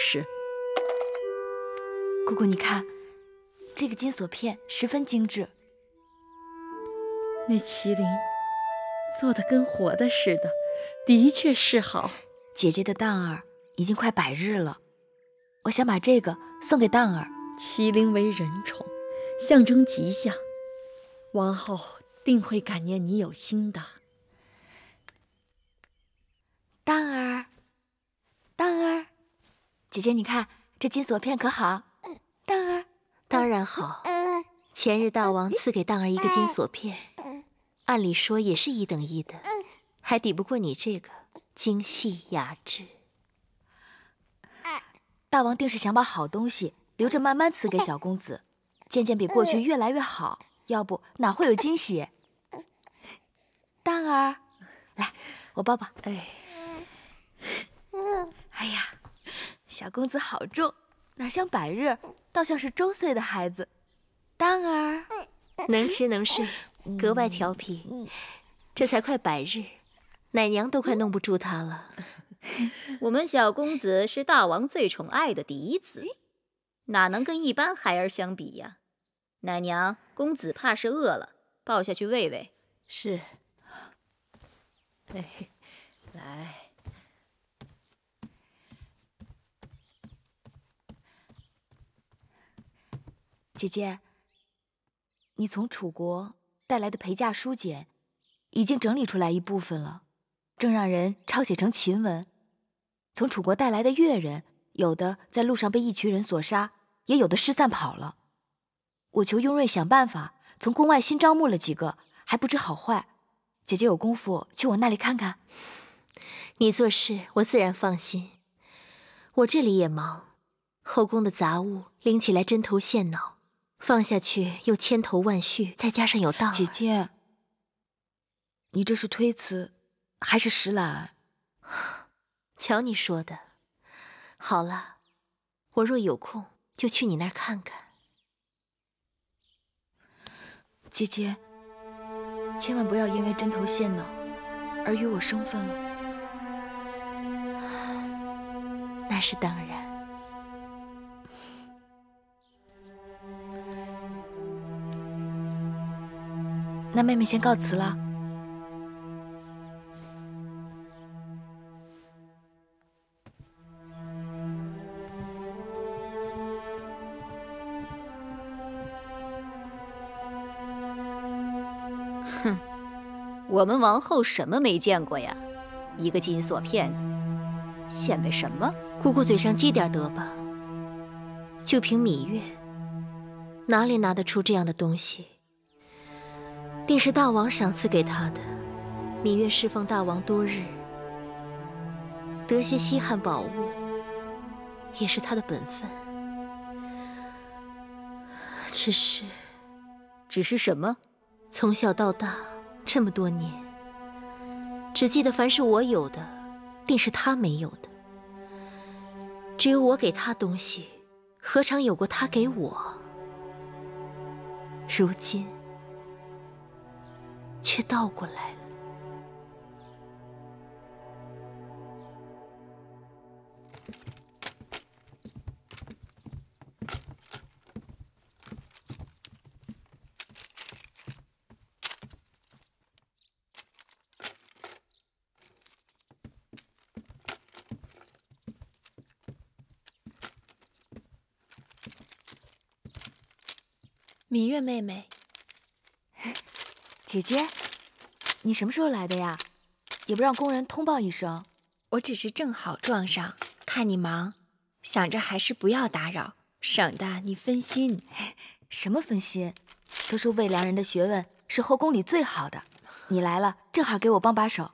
姑姑，你看，这个金锁片十分精致。 那麒麟做的跟活的似的，的确是好。 姐姐的当儿已经快百日了，我想把这个送给当儿。 麒麟为人宠，象征吉祥，王后定会感念你有心的。 当儿，当儿，姐姐你看这金锁片可好？当儿， 当然好。前日大王赐给当儿一个金锁片，按理说也是一等一的，还抵不过你这个精细雅致。 大王定是想把好东西留着慢慢赐给小公子，渐渐比过去越来越好，要不哪会有惊喜？当儿，来，我抱抱。 哎， 哎呀，小公子好重，哪像百日，倒像是周岁的孩子。当儿， 能吃能睡，格外调皮。这才快百日，奶娘都快弄不住他了。 我们小公子是大王最宠爱的嫡子，哪能跟一般孩儿相比呀？奶娘，公子怕是饿了，抱下去喂喂。 是。哎，来。 姐姐，你从楚国带来的陪嫁书简，已经整理出来一部分了，正让人抄写成秦文。从楚国带来的越人，有的在路上被一群人所杀，也有的失散跑了。我求雍瑞想办法，从宫外新招募了几个，还不知好坏。姐姐有功夫去我那里看看。 你做事我自然放心，我这里也忙，后宫的杂物拎起来针头线脑，放下去又千头万绪，再加上有道。 姐姐，你这是推辞还是实懒？ 瞧你说的。好了，我若有空就去你那儿看看。 姐姐，千万不要因为针头线脑而与我生分了。 那是当然。 那妹妹先告辞了。 哼，我们王后什么没见过呀？一个金锁片子，显摆什么？ 姑姑嘴上积点德吧。就凭芈月，哪里拿得出这样的东西？定是大王赏赐给她的。芈月侍奉大王多日，得些稀罕宝物，也是她的本分。只是， 只是什么？ 从小到大这么多年，只记得凡是我有的，定是他没有的。只有我给他东西，何尝有过他给我？如今却倒过来了。 芈月妹妹，姐姐，你什么时候来的呀？也不让工人通报一声。 我只是正好撞上，看你忙，想着还是不要打扰，省得你分心。 什么分心？都说魏良人的学问是后宫里最好的，你来了正好给我帮把手。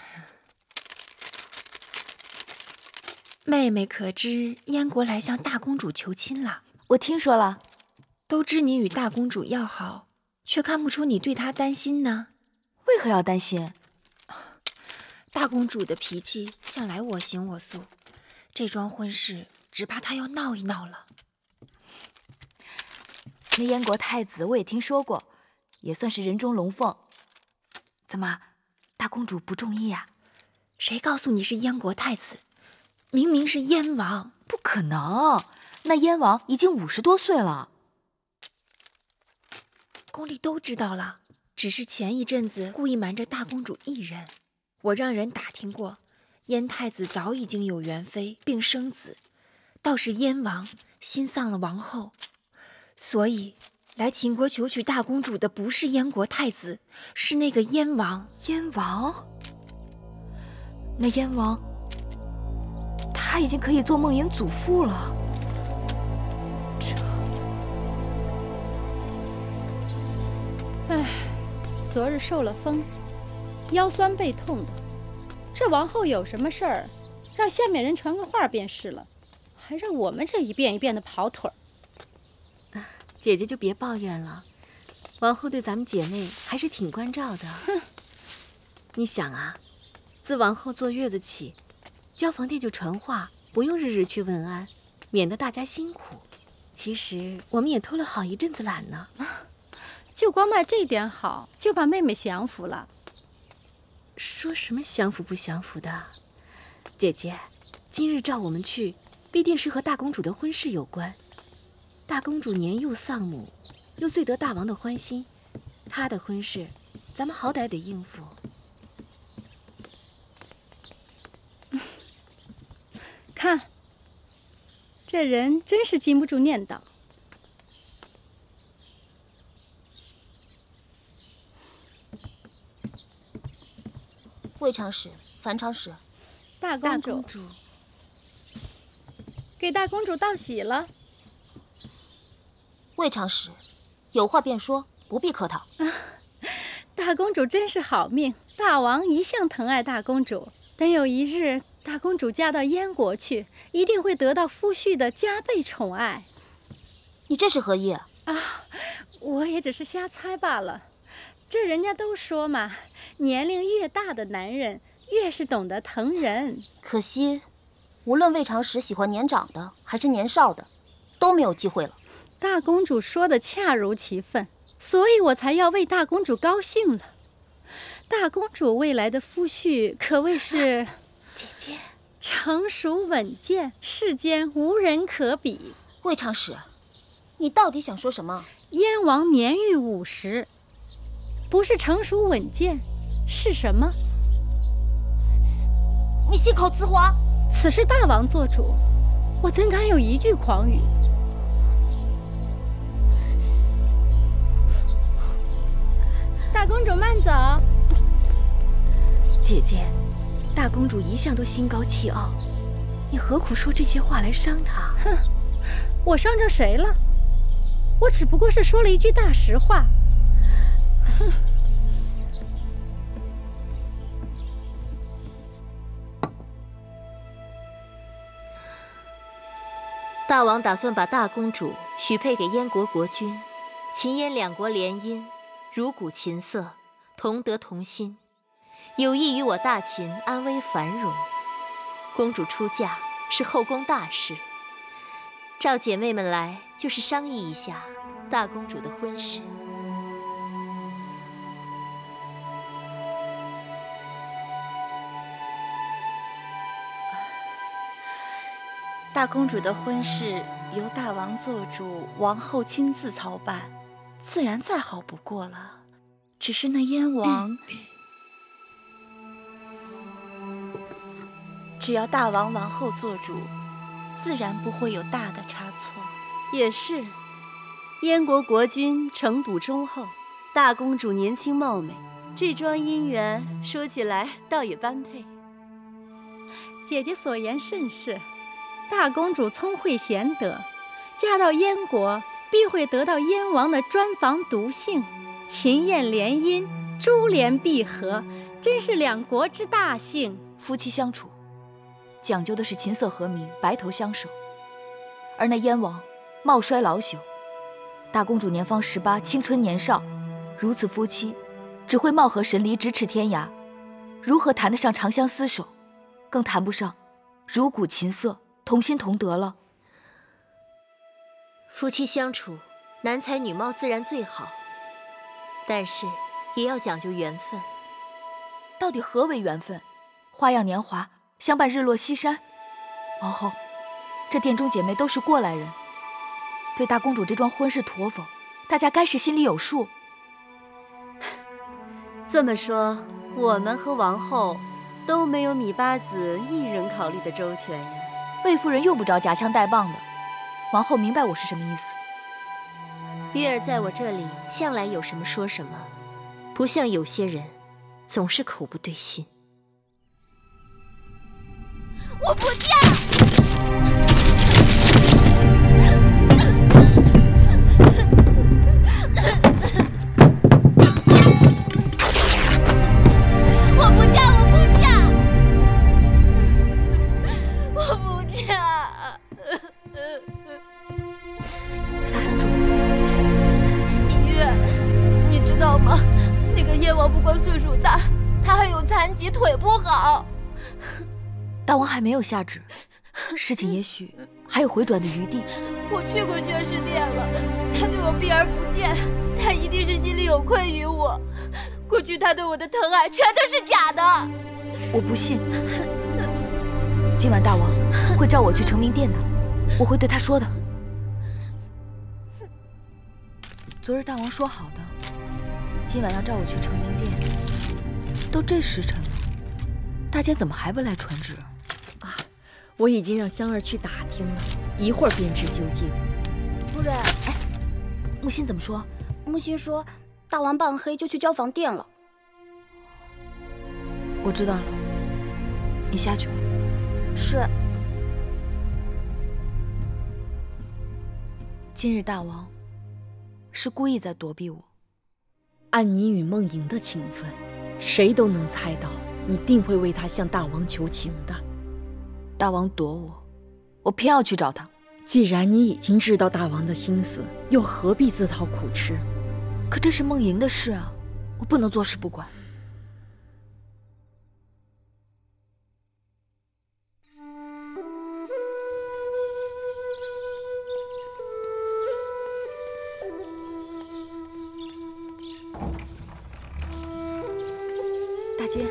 妹妹可知燕国来向大公主求亲了？ 我听说了。 都知你与大公主要好，却看不出你对她担心呢。 为何要担心？ 大公主的脾气向来我行我素，这桩婚事只怕她要闹一闹了。 那燕国太子我也听说过，也算是人中龙凤。怎么，大公主不中意呀？ 谁告诉你是燕国太子？明明是燕王。 不可能，那燕王已经五十多岁了。 宫里都知道了，只是前一阵子故意瞒着大公主一人。我让人打听过，燕太子早已经有元妃并生子，倒是燕王心丧了王后，所以来秦国求娶大公主的不是燕国太子，是那个燕王。 燕王？那燕王，他已经可以做梦莹祖父了。 唉，昨日受了风，腰酸背痛的。这王后有什么事儿，让下面人传个话便是了，还让我们这一遍一遍的跑腿儿。 姐姐就别抱怨了，王后对咱们姐妹还是挺关照的。哼，你想啊，自王后坐月子起，交房殿就传话，不用日日去问安，免得大家辛苦。其实我们也偷了好一阵子懒呢。 就光卖这点好，就把妹妹降服了。 说什么降服不降服的？姐姐，今日召我们去，必定是和大公主的婚事有关。大公主年幼丧母，又最得大王的欢心，她的婚事，咱们好歹得应付。 看，这人真是禁不住念叨。 魏长史、樊长史， 大公主，大公主给大公主道喜了。 魏长史，有话便说，不必客套。 啊，大公主真是好命，大王一向疼爱大公主，等有一日大公主嫁到燕国去，一定会得到夫婿的加倍宠爱。 你这是何意啊？我也只是瞎猜罢了。这人家都说嘛，年龄越大的男人越是懂得疼人。 可惜，无论魏长史喜欢年长的还是年少的，都没有机会了。 大公主说的恰如其分，所以我才要为大公主高兴了。大公主未来的夫婿可谓是姐姐成熟稳健，世间无人可比。 魏长史，你到底想说什么？ 燕王年逾五十。不是成熟稳健，是什么？ 你信口雌黄！ 此事大王做主，我怎敢有一句狂语？大公主慢走。 姐姐，大公主一向都心高气傲，你何苦说这些话来伤她？ 哼，我伤着谁了？我只不过是说了一句大实话。哼。 大王打算把大公主许配给燕国国君， 秦燕两国联姻，如鼓琴瑟，同德同心，有益于我大秦安危繁荣。公主出嫁是后宫大事，召姐妹们来就是商议一下大公主的婚事。 大公主的婚事由大王做主，王后亲自操办，自然再好不过了。只是那燕王，只要大王王后做主，自然不会有大的差错。 也是，燕国国君城堵忠厚，大公主年轻貌美，这桩姻缘说起来倒也般配。 姐姐所言甚是。大公主聪慧贤德，嫁到燕国必会得到燕王的专房独幸，秦燕联姻，珠联璧合，真是两国之大幸。 夫妻相处，讲究的是琴瑟和鸣，白头相守。而那燕王貌衰老朽，大公主年方十八，青春年少，如此夫妻，只会貌合神离，咫尺天涯，如何谈得上长相厮守？更谈不上如鼓琴瑟，同心同德了。 夫妻相处，男才女貌自然最好，但是也要讲究缘分。 到底何为缘分？花样年华，相伴日落西山。王后，这殿中姐妹都是过来人，对大公主这桩婚事妥否，大家该是心里有数。 这么说，我们和王后都没有米八子一人考虑的周全呀。 魏夫人用不着夹枪带棒的，王后明白我是什么意思。 月儿在我这里向来有什么说什么，不像有些人总是口不对心。 我不嫁！我不嫁！我不嫁！我不嫁！ 大公主， 芈月，你知道吗？那个燕王不光岁数大，他还有残疾，腿不好。 大王还没有下旨，事情也许还有回转的余地。 我去过宣誓殿了，他对我避而不见，他一定是心里有愧于我。过去他对我的疼爱全都是假的。 我不信。今晚大王会召我去成明殿的，我会对他说的。昨日大王说好的，今晚要召我去成明殿。都这时辰了，大家怎么还不来传旨？ 啊，我已经让香儿去打听了，一会儿便知究竟。 夫人， 哎，木心怎么说？ 木心说，大王半黑就去交房殿了。 我知道了，你下去吧。 是。 今日大王是故意在躲避我。 按你与梦莹的情分，谁都能猜到你定会为他向大王求情的。 大王躲我，我偏要去找他。 既然你已经知道大王的心思，又何必自讨苦吃？ 可这是梦莹的事啊，我不能坐视不管。大姐，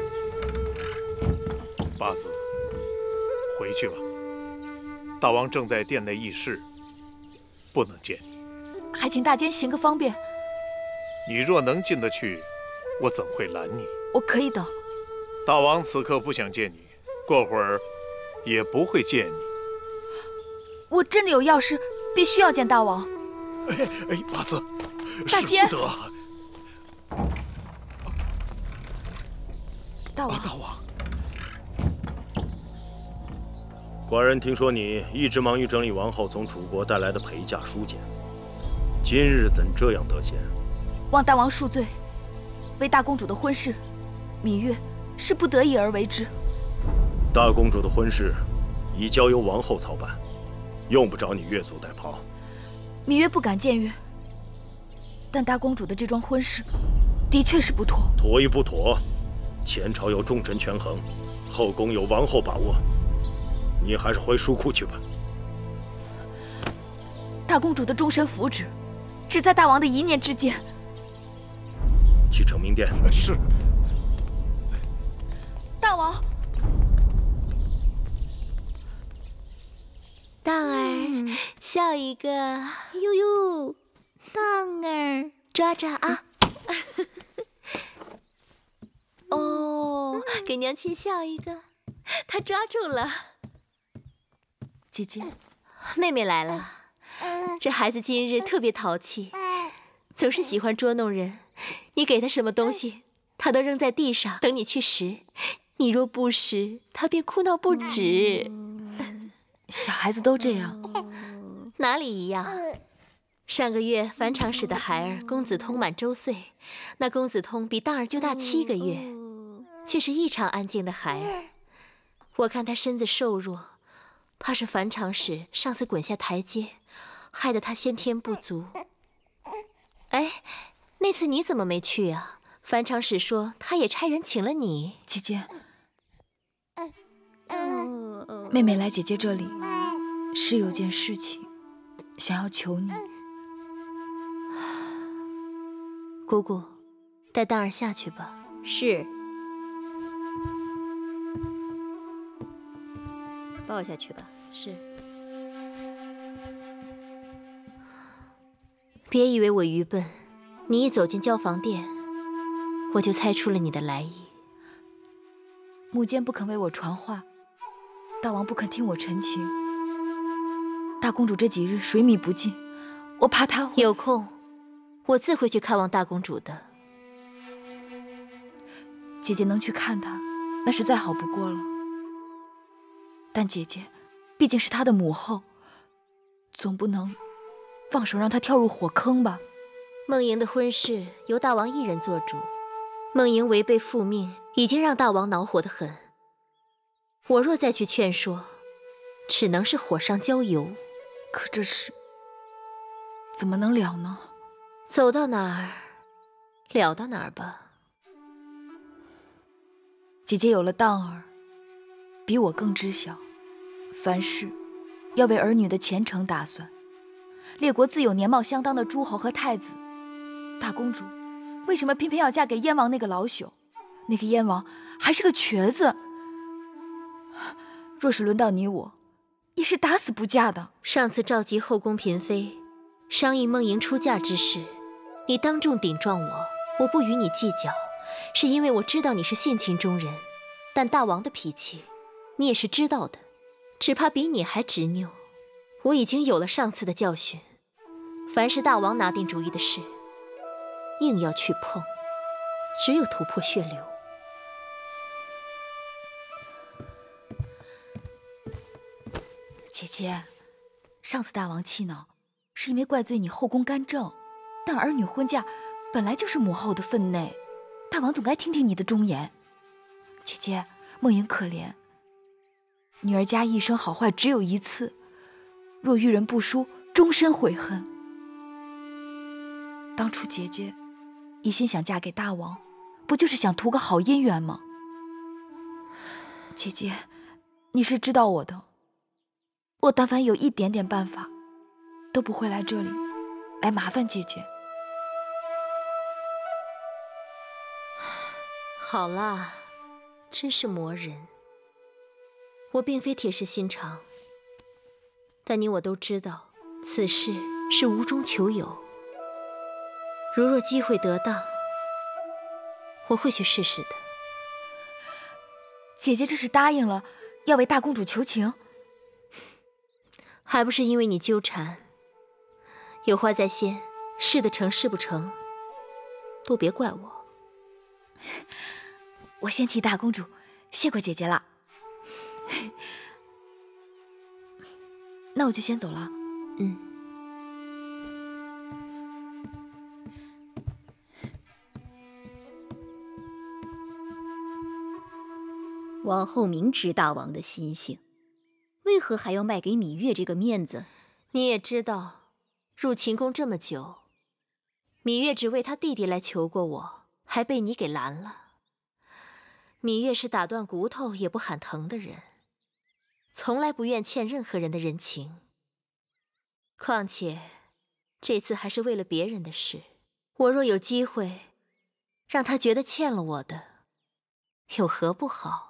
八子，回去吧。大王正在殿内议事，不能见你。 还请大监行个方便。 你若能进得去，我怎会拦你？ 我可以等。 大王此刻不想见你，过会儿也不会见你。 我真的有要事，必须要见大王。 哎哎，八子， 大监， 使不得。 大王， 大王。 寡人听说你一直忙于整理王后从楚国带来的陪嫁书简，今日怎这样得闲？ 望大王恕罪，为大公主的婚事，芈月是不得已而为之。 大公主的婚事已交由王后操办，用不着你越俎代庖。 芈月不敢僭越， 但大公主的这桩婚事，的确是不妥。 妥与不妥，前朝有重臣权衡，后宫有王后把握，你还是回书库去吧。 大公主的终身福祉，只在大王的一念之间。 去承明殿。 是。 大王。 荡儿，笑一个。 呦呦，荡儿， 抓抓啊！哦，给娘亲笑一个。他抓住了。 姐姐， 妹妹来了。这孩子今日特别淘气，总是喜欢捉弄人。你给他什么东西，他都扔在地上，等你去拾。你若不拾，他便哭闹不止。 小孩子都这样。 哪里一样？上个月樊长史的孩儿公子通满周岁，那公子通比荡儿就大七个月，却是异常安静的孩儿。我看他身子瘦弱，怕是樊长史上次滚下台阶，害得他先天不足。哎，那次你怎么没去啊？樊长史说他也差人请了你。 姐姐，妹妹来姐姐这里是有件事情想要求你。 姑姑，带荡儿下去吧。 是。抱下去吧。 是。别以为我愚笨，你一走进交房殿，我就猜出了你的来意。 母监不肯为我传话，大王不肯听我陈情。大公主这几日水米不进，我怕她会…… 有空，我自会去看望大公主的。 姐姐能去看她，那是再好不过了。但姐姐毕竟是她的母后，总不能放手让她跳入火坑吧？ 梦莹的婚事由大王一人做主，梦莹违背父命，已经让大王恼火得很。我若再去劝说，只能是火上浇油。 可这事怎么能了呢？ 走到哪儿，了到哪儿吧。 姐姐有了荡儿，比我更知晓，凡事要为儿女的前程打算。列国自有年貌相当的诸侯和太子，大公主为什么偏偏要嫁给燕王那个老朽？那个燕王还是个瘸子。若是轮到你我，也是打死不嫁的。 上次召集后宫嫔妃，商议梦莹出嫁之事，你当众顶撞我，我不与你计较，是因为我知道你是性情中人，但大王的脾气，你也是知道的，只怕比你还执拗。我已经有了上次的教训，凡是大王拿定主意的事，硬要去碰，只有突破血流。 姐姐，上次大王气恼，是因为怪罪你后宫干政，但儿女婚嫁本来就是母后的分内，大王总该听听你的忠言。姐姐，梦莹可怜，女儿家一生好坏只有一次，若遇人不淑，终身悔恨。当初姐姐一心想嫁给大王，不就是想图个好姻缘吗？姐姐，你是知道我的，我但凡有一点点办法，都不会来这里来麻烦姐姐。 好啦，真是磨人。我并非铁石心肠，但你我都知道，此事是无中求有。如若机会得当，我会去试试的。 姐姐这是答应了要为大公主求情， 还不是因为你纠缠。有话在先，事得成事不成，都别怪我。 我先替大公主谢过姐姐了。那我就先走了。 嗯。 王后明知大王的心性，为何还要卖给芈月这个面子？ 你也知道，入秦宫这么久， 芈月只为他弟弟来求过我，还被你给拦了。芈月是打断骨头也不喊疼的人，从来不愿欠任何人的人情。况且，这次还是为了别人的事，我若有机会，让他觉得欠了我的，有何不好？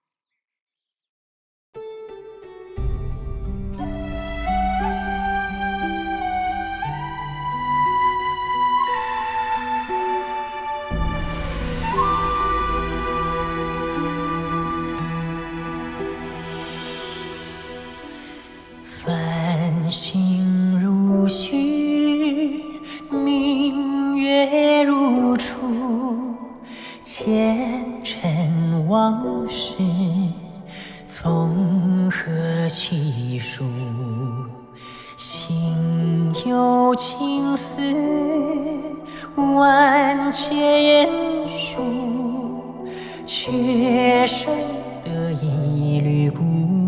繁星如许，明月如初，前尘往事从何起数？心有情丝万千束，却生得一缕孤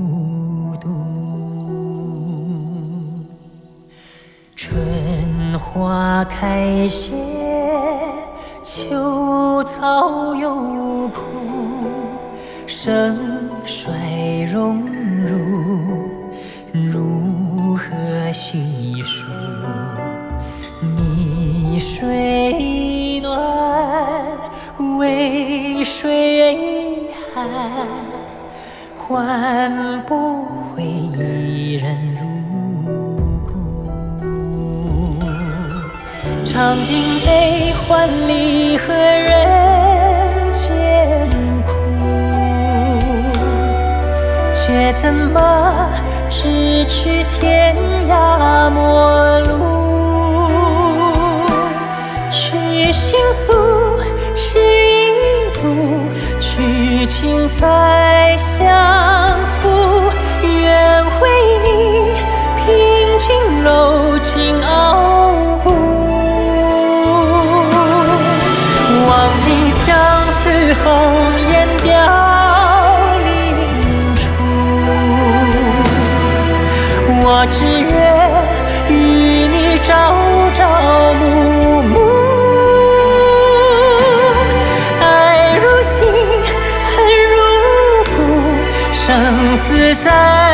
花开谢，秋草又枯，盛衰荣辱，如何细数？你水暖，为谁寒？换不回一人如尝尽悲欢离合人间苦，却怎么咫尺天涯陌路？去心诉，痴一度，去情再相负。愿为你平静柔情傲骨。望尽相思红颜凋零处，我只愿与你朝朝暮暮，爱如星，恨如骨，生死在